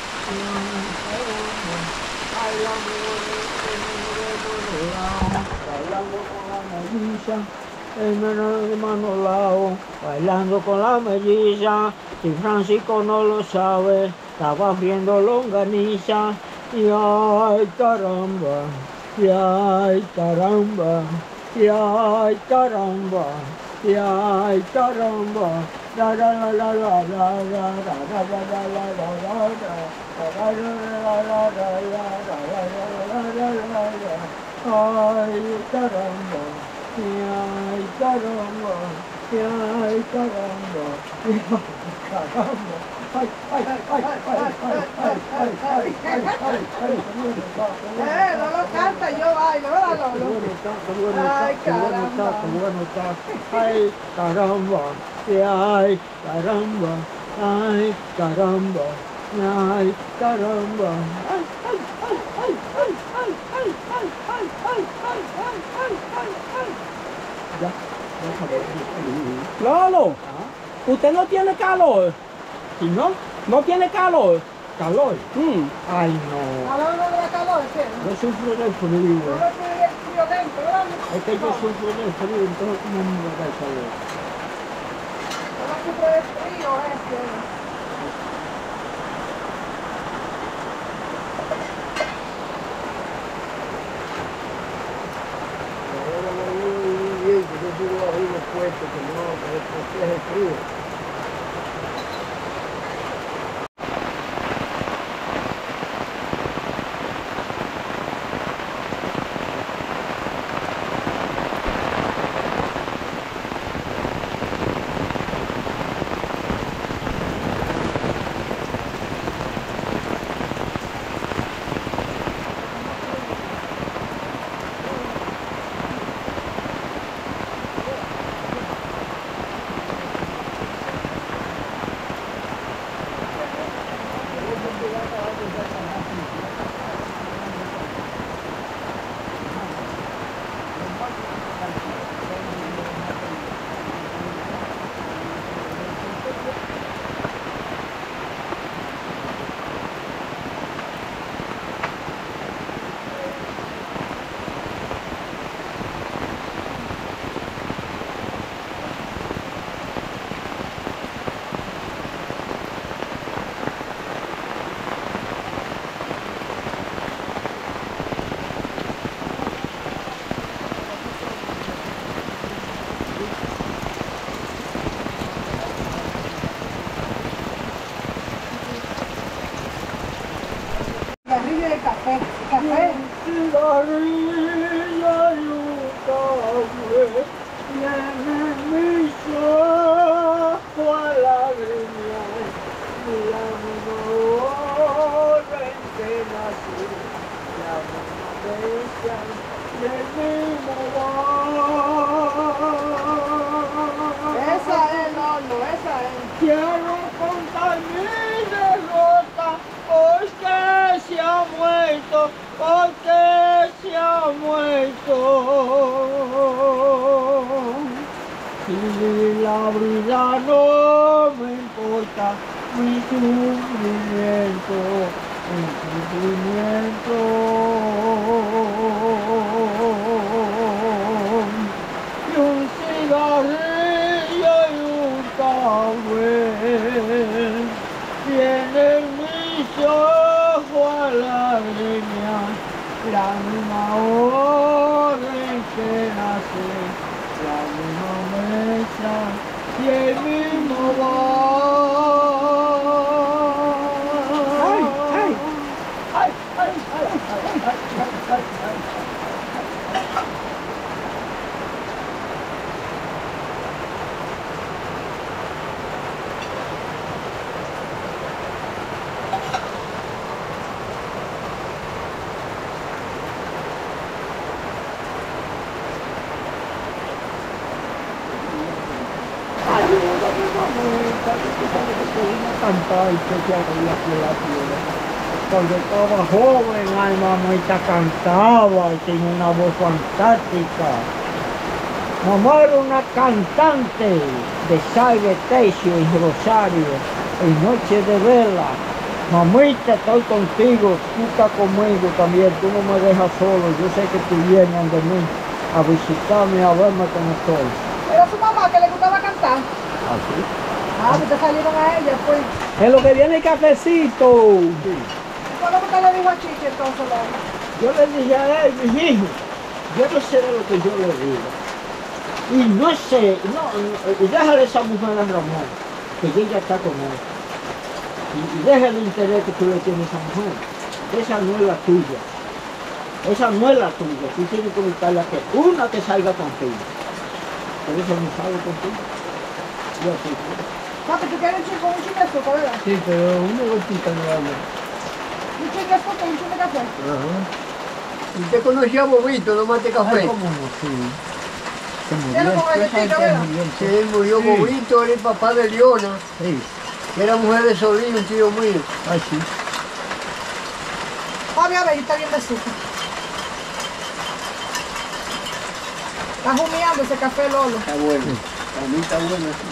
Ay, bailando con la melliza, el menor hermano Lao, bailando con la melliza, si Francisco no lo sabe, estaba abriendo longaniza y ay caramba, y ay caramba, y ay caramba, y ay caramba, la la la la la la la la la la la la la la. Ay caramba, y ay caramba, y ay caramba, y ay caramba. Ay, ay, ay, ay, ay, ay, ay, ay, ay, ay, ay, Eh, Lolo canta, yo bailo, ¿verdad, Lolo? Ay, caramba. Ay, caramba, y ay, caramba, ay, caramba, ay, caramba. Ay, ay, ay, ay, ay, ay, ay, ay, ay, ay, ay, ay, ay, ay. Ya, déjame. Lolo, ¿usted no tiene calor? ¿Y no? ¿No tiene calor? ¿Calor? Mm. Ay, no. A Lolo no le da calor, ¿sí? Yo sufro del frío. Lolo es violento, ¿verdad? Es que yo sufro del frío, entonces no me va a dar calor. Lolo sufre de frío, este. Ahora lo veo muy bien, que yo sigo arriba puesto, que no, que después es el frío. Cigarrillo de café. Café. Cigarrilla y un café, tiene mis ojos a lágrimas, la misma hora en que nací, la misma bella y el mismo bar. Esa es, Lolo, esa es. Quiero contar mi derrota, porque se ha muerto, porque se ha muerto. Y la vida no me importa, mi sufrimiento, mi sufrimiento. Y un cigarrillo y un café, tienen mis ojos a lágrimas, la misma hora en que nací, la misma mesa y el mismo bar. Ay, ay. Ay, ay, ay, ay, ay, ay, ay, ay. Ayúdame, mamita, que tú sabes que soy una cantante que había aquí en la tierra. Cuando estaba joven, ay, mamita cantaba y tenía una voz fantástica. Mamá era una cantante de Saile Tecio en Rosario, en Noche de Vela. Mamita, estoy contigo, tú estás conmigo también, tú no me dejas solo, yo sé que tú vienes de mí a visitarme, a verme como estoy. Era su mamá que le gustaba cantar. ¿Así? Ah, pues te salieron a ella, pues. En lo que viene el cafecito. ¿Cuál es lo que te le dijo a Chiche entonces, Lolo? Yo le dije a él, mi hijo, yo no sé de lo que yo le digo. Y no sé, no, no, y déjale a esa mujer a Ramón, que ella está con él. Y, y deja el interés que tú le tienes a esa mujer. Esa no es la tuya. Esa no es la tuya. Tú tienes que buscarla que una que salga contigo. Por eso no salgo contigo. Yo así, ¿no? Papi, ¿tú quieres un chico, un chico de azúcar, verdad? Sí, pero una gotita no vale. Un chico de azúcar, un chico de café. ¿Usted conoció a Bobito, no mate café? Ay, cómo no, sí. Se Era murió. como el Esa gente vestido, ¿verdad? murió. Sí, murió Sí. Bobito, era el papá de Leona, Sí. que era mujer de Solín, un tío mío. Ay, sí. Papi, a ver, está bien de azúcar. Está humeando ese café, Lolo. Está bueno, para mí está bueno así.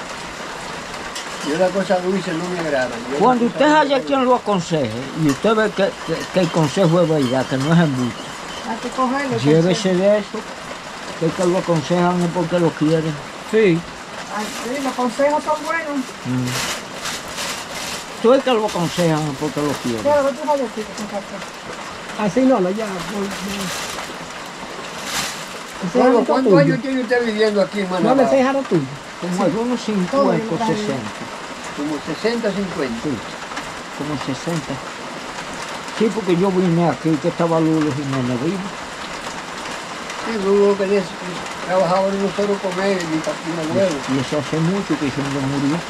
Yo la cosa dulce no me agrada. Yo Cuando la cosa usted haya dulce- quien lo aconseje y usted ve que, que- que el consejo es verdad, que no es embuste, Hay que cogerlo. llévese de eso, que el que lo aconsejan es porque lo quieren. Sí. Ay, sí, los consejos son buenos. Mm. Tú es que lo aconsejan es porque lo quieren. Claro, tú sabes que con café. Así no, no, ya. voy, voy. Ese Lolo, jarrito ¿cuántos tuyo. años tiene usted viviendo aquí en No, Manabao? ese jarro tuyo. Como algunos Todo cincuenta o el país. sesenta. Como sesenta, cincuenta. Sí, como sesenta. Sí, porque yo vine aquí, que estaba Lulo Jiménez vivo. Sí, luego que des- trabajaba en un solo comer, mi papá, mi abuelo. Y eso hace mucho que se me murió.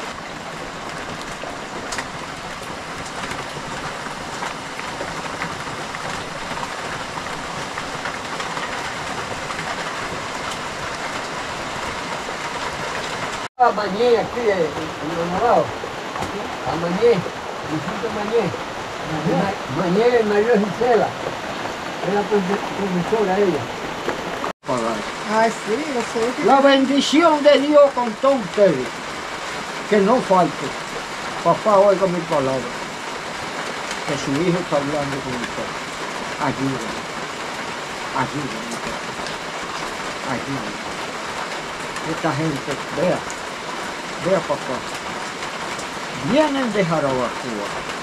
A Mañé, aquí en en Manabao. A Mañé, visito Mañé. Ma- Mañé, María Gisela. Era profe- profesora ella. Ay, sí, lo sé. La bendición de Dios con todos ustedes. Que no falte. Papá, oiga mi palabra. Que su hijo está hablando con usted. Ayúdenme. Ayúdenme. Ayúdenme. Esta gente, vea. Vea, papá. Vienen de Jarabacoa.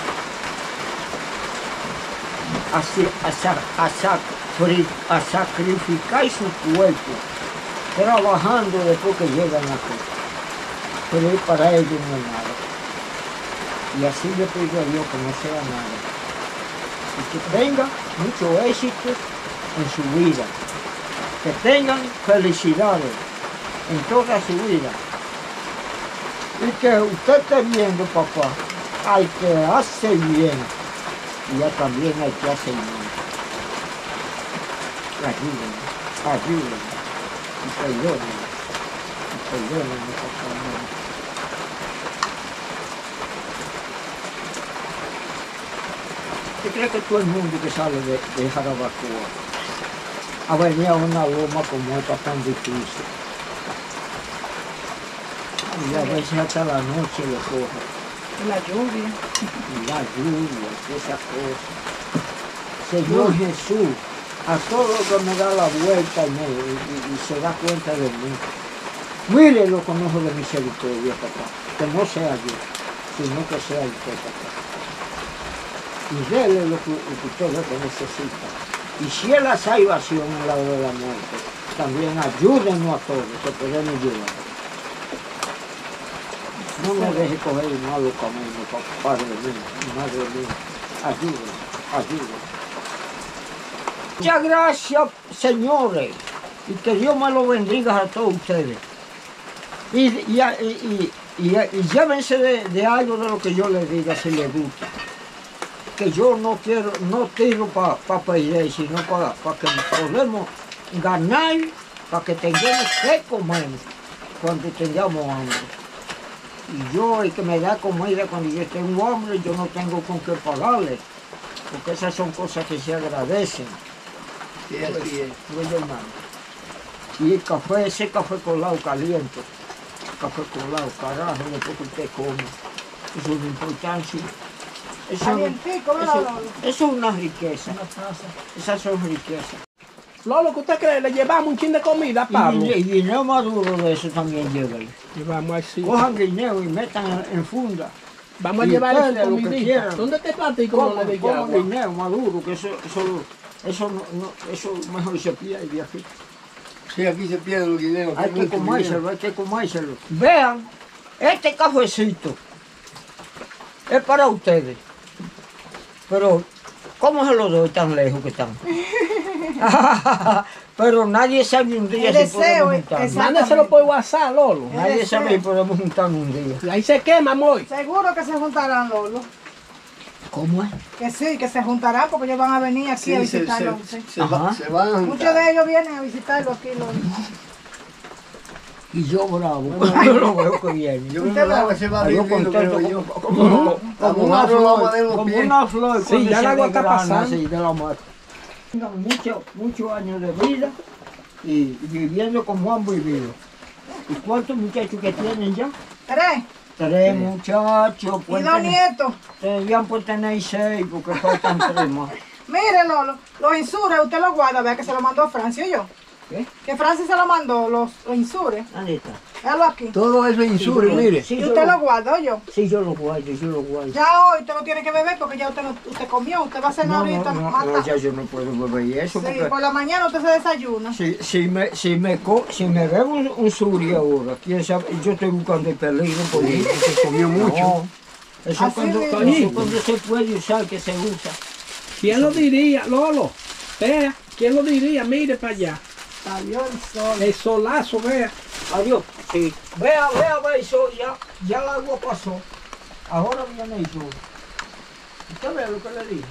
A, si- a, sa- a sacri- a sacrificar su cuerpo, trabajando después que llegan aquí. Pero para ellos no es nada. Y así le pido a Dios que no sea nada. Y que tengan mucho éxito en su vida. Que tengan felicidades en toda su vida. Y que usted esté viendo, papá, al que hace bien, y ya también hay que hacer mal. Ayúdenme, ayúdenme, y perdónenme, y perdónenme, papá. ¿Usted cree que todo el mundo que sale de, de Jarabacoa a venir a una loma como esta tan difícil? Y a veces hasta la noche lo coge. La lluvia. Y la lluvia, esas cosas. Señor Jesús, a todo lo que me da la vuelta y, me, y, y se da cuenta de mí. Mírelo con ojos de misericordia, papá. Que no sea yo, sino que sea usted, papá. Y déle lo que, lo que usted ve que necesita. Y si es la salvación en la hora de la muerte, también ayúdenos a todos que podemos ayudar. No me deje coger el malo camino, Padre mío, Madre mía. Ayúdenme, ayúdenme. Muchas gracias, señores. Y que Dios me lo bendiga a todos ustedes. Y, y, y, y, y llévense de, de algo de lo que yo les diga si les gusta. Que yo no quiero, no tiro para pa perder, sino para pa que podamos ganar, para que tengamos que comer cuando tengamos hambre. Y yo, el que me da comida cuando yo tengo hambre, yo no tengo con qué pagarle. Porque esas son cosas que se agradecen. Sí, así es. Oye, hermano. Y el café, ese café colado caliente. Café colado, carajo, después que usted come. Eso es una importancia. Eso, Calientico, ¿verdad, eso, Lolo? eso es una riqueza. Esas son riquezas. Lolo, ¿qué usted cree? Le llevamos un chin de comida a Pablo. Y, y, y no maduro de eso también llévele. Y vamos así. Cojan guineo y metan en, en funda. Vamos a Y llevar ustedes eso lo que comidita. quieran. ¿Dónde te platico? Cojan, No le diga cojan agua. guineo maduro, que eso, eso, eso, no, no, eso mejor se pierde de aquí. Sí, aquí se pierden los guineos. Hay aquí que mucho guineo. comérselo, hay que comérselo. Vean, este cafecito es para ustedes. Pero, ¿cómo se lo doy tan lejos que están? Pero nadie sabe un día El si podemos deseo, juntarnos. exacto. Mándeselo por WhatsApp, Lolo. Nadie sabe si podemos juntarnos un día. Y ahí se quema, Moy. Seguro que se juntarán, Lolo. ¿Cómo es? Que sí, que se juntarán porque ellos van a venir aquí Sí, a se, visitarlo. se, sí. se, va- Ajá. se van a Muchos juntar. de ellos vienen a visitarlo aquí, Lolo. Y yo bravo, cuando yo lo veo que viene. Yo creo que el agua se va a Yo abrir, contento creo yo. como, como, como Como una un árbol agua flor, de los como pies. una flor Sí, cuando ya el se agua está desgrana pasando. así de la mata. Tengan muchos muchos años de vida y viviendo como han vivido. ¿Y cuántos muchachos que tienen ya? Tres. Tres muchachos. Y pues dos tener- nietos. Deberían por tener seis porque faltan tres más. Mire, Lolo, los insures, usted los guarda, vea que se lo mandó Francia y yo. ¿Qué? Que Francia se lo mandó, los, los insures. ¿Dónde está? Véalo aquí. Todo eso es insure, mire. Sí, Y yo usted lo- lo guarda, yo. Sí, yo lo guardo, yo lo guardo. Ya hoy usted lo tiene que beber porque ya usted, no- usted comió, usted va a cenar No, no, ahorita, no, mata. no, ya yo no puedo beber eso Sí, porque por la mañana usted se desayuna. si, si, me, si, me, co- si me bebo un, un suri ahora, quién sabe, yo estoy buscando el peligro por ahí. Se comió mucho. No, eso Así cuando, mismo. eso cuando se puede usar, que se usa. ¿Quién lo diría, Lolo? Vea, ¿quién lo diría? Mire para allá. Salió el sol. El solazo, vea. Adiós. Sí. Vea, vea, vea, eso ya, ya el agua pasó. Ahora viene el sol. ¿Usted ve lo que le dije?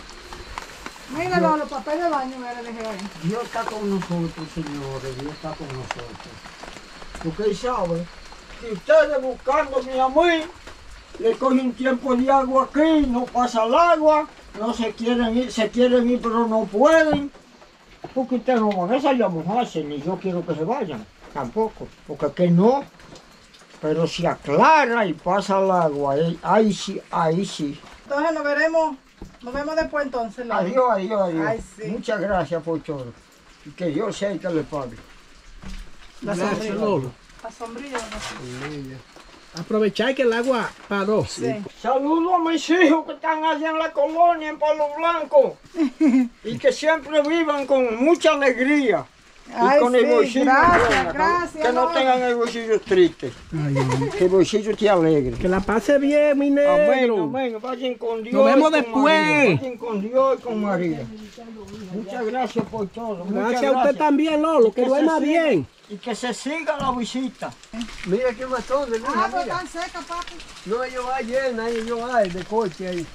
Mira, Lolo, papel de baño, me le dejé ahí. Dios está con nosotros, señores, Dios está con nosotros. Porque él sabe que ustedes buscándome a mí, le coge un tiempo de agua aquí, no pasa el agua, no se quieren ir, se quieren ir pero no pueden. Porque ustedes no van a salir a mojarse, ni yo quiero que se vayan, tampoco, porque que no. Pero si aclara y pasa el agua, ahí, ahí sí, ahí sí. Entonces nos veremos, nos vemos después entonces, Lolo. Adiós, adiós, adiós. Ay, sí. Muchas gracias por todo. Y que Dios sea el que le pague. La Gracias, sombrilla. Lolo. La sombrilla, ¿no? Aprovechar que el agua paró. Sí. Saludo a mis hijos que están allá en la colonia, en Palo Blanco. Y que siempre vivan con mucha alegría. Y Ay, con el sí, bolsillo gracias, lleno, que- gracias, Que no Lolo. tengan el bolsillo triste. Que el bolsillo esté alegre. Que la pase bien, mi Amén, negro. amén. Vayan con Dios. Nos vemos y con después. María. Vayan con Dios y con María. Muchas gracias por todo. muchas Gracias a usted también, Lolo. Que se duerma siga- bien. Y que se siga la visita. Mira qué bastón de luz, Ah, pues mira. tan seca, papi. No, ellos va llena, ellos va de coche ahí.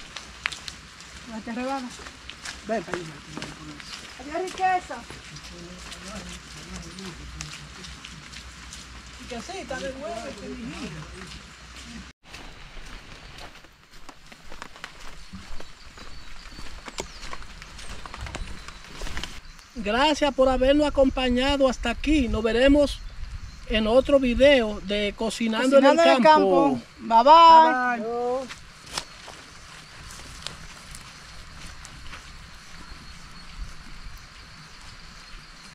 La que rebana. Ven, ven. Había riqueza. Y que sí, está de nuevo, que vigila. Gracias por habernos acompañado hasta aquí. Nos veremos en otro video de Cocinando, Cocinando en el campo. Bye bye. Bye.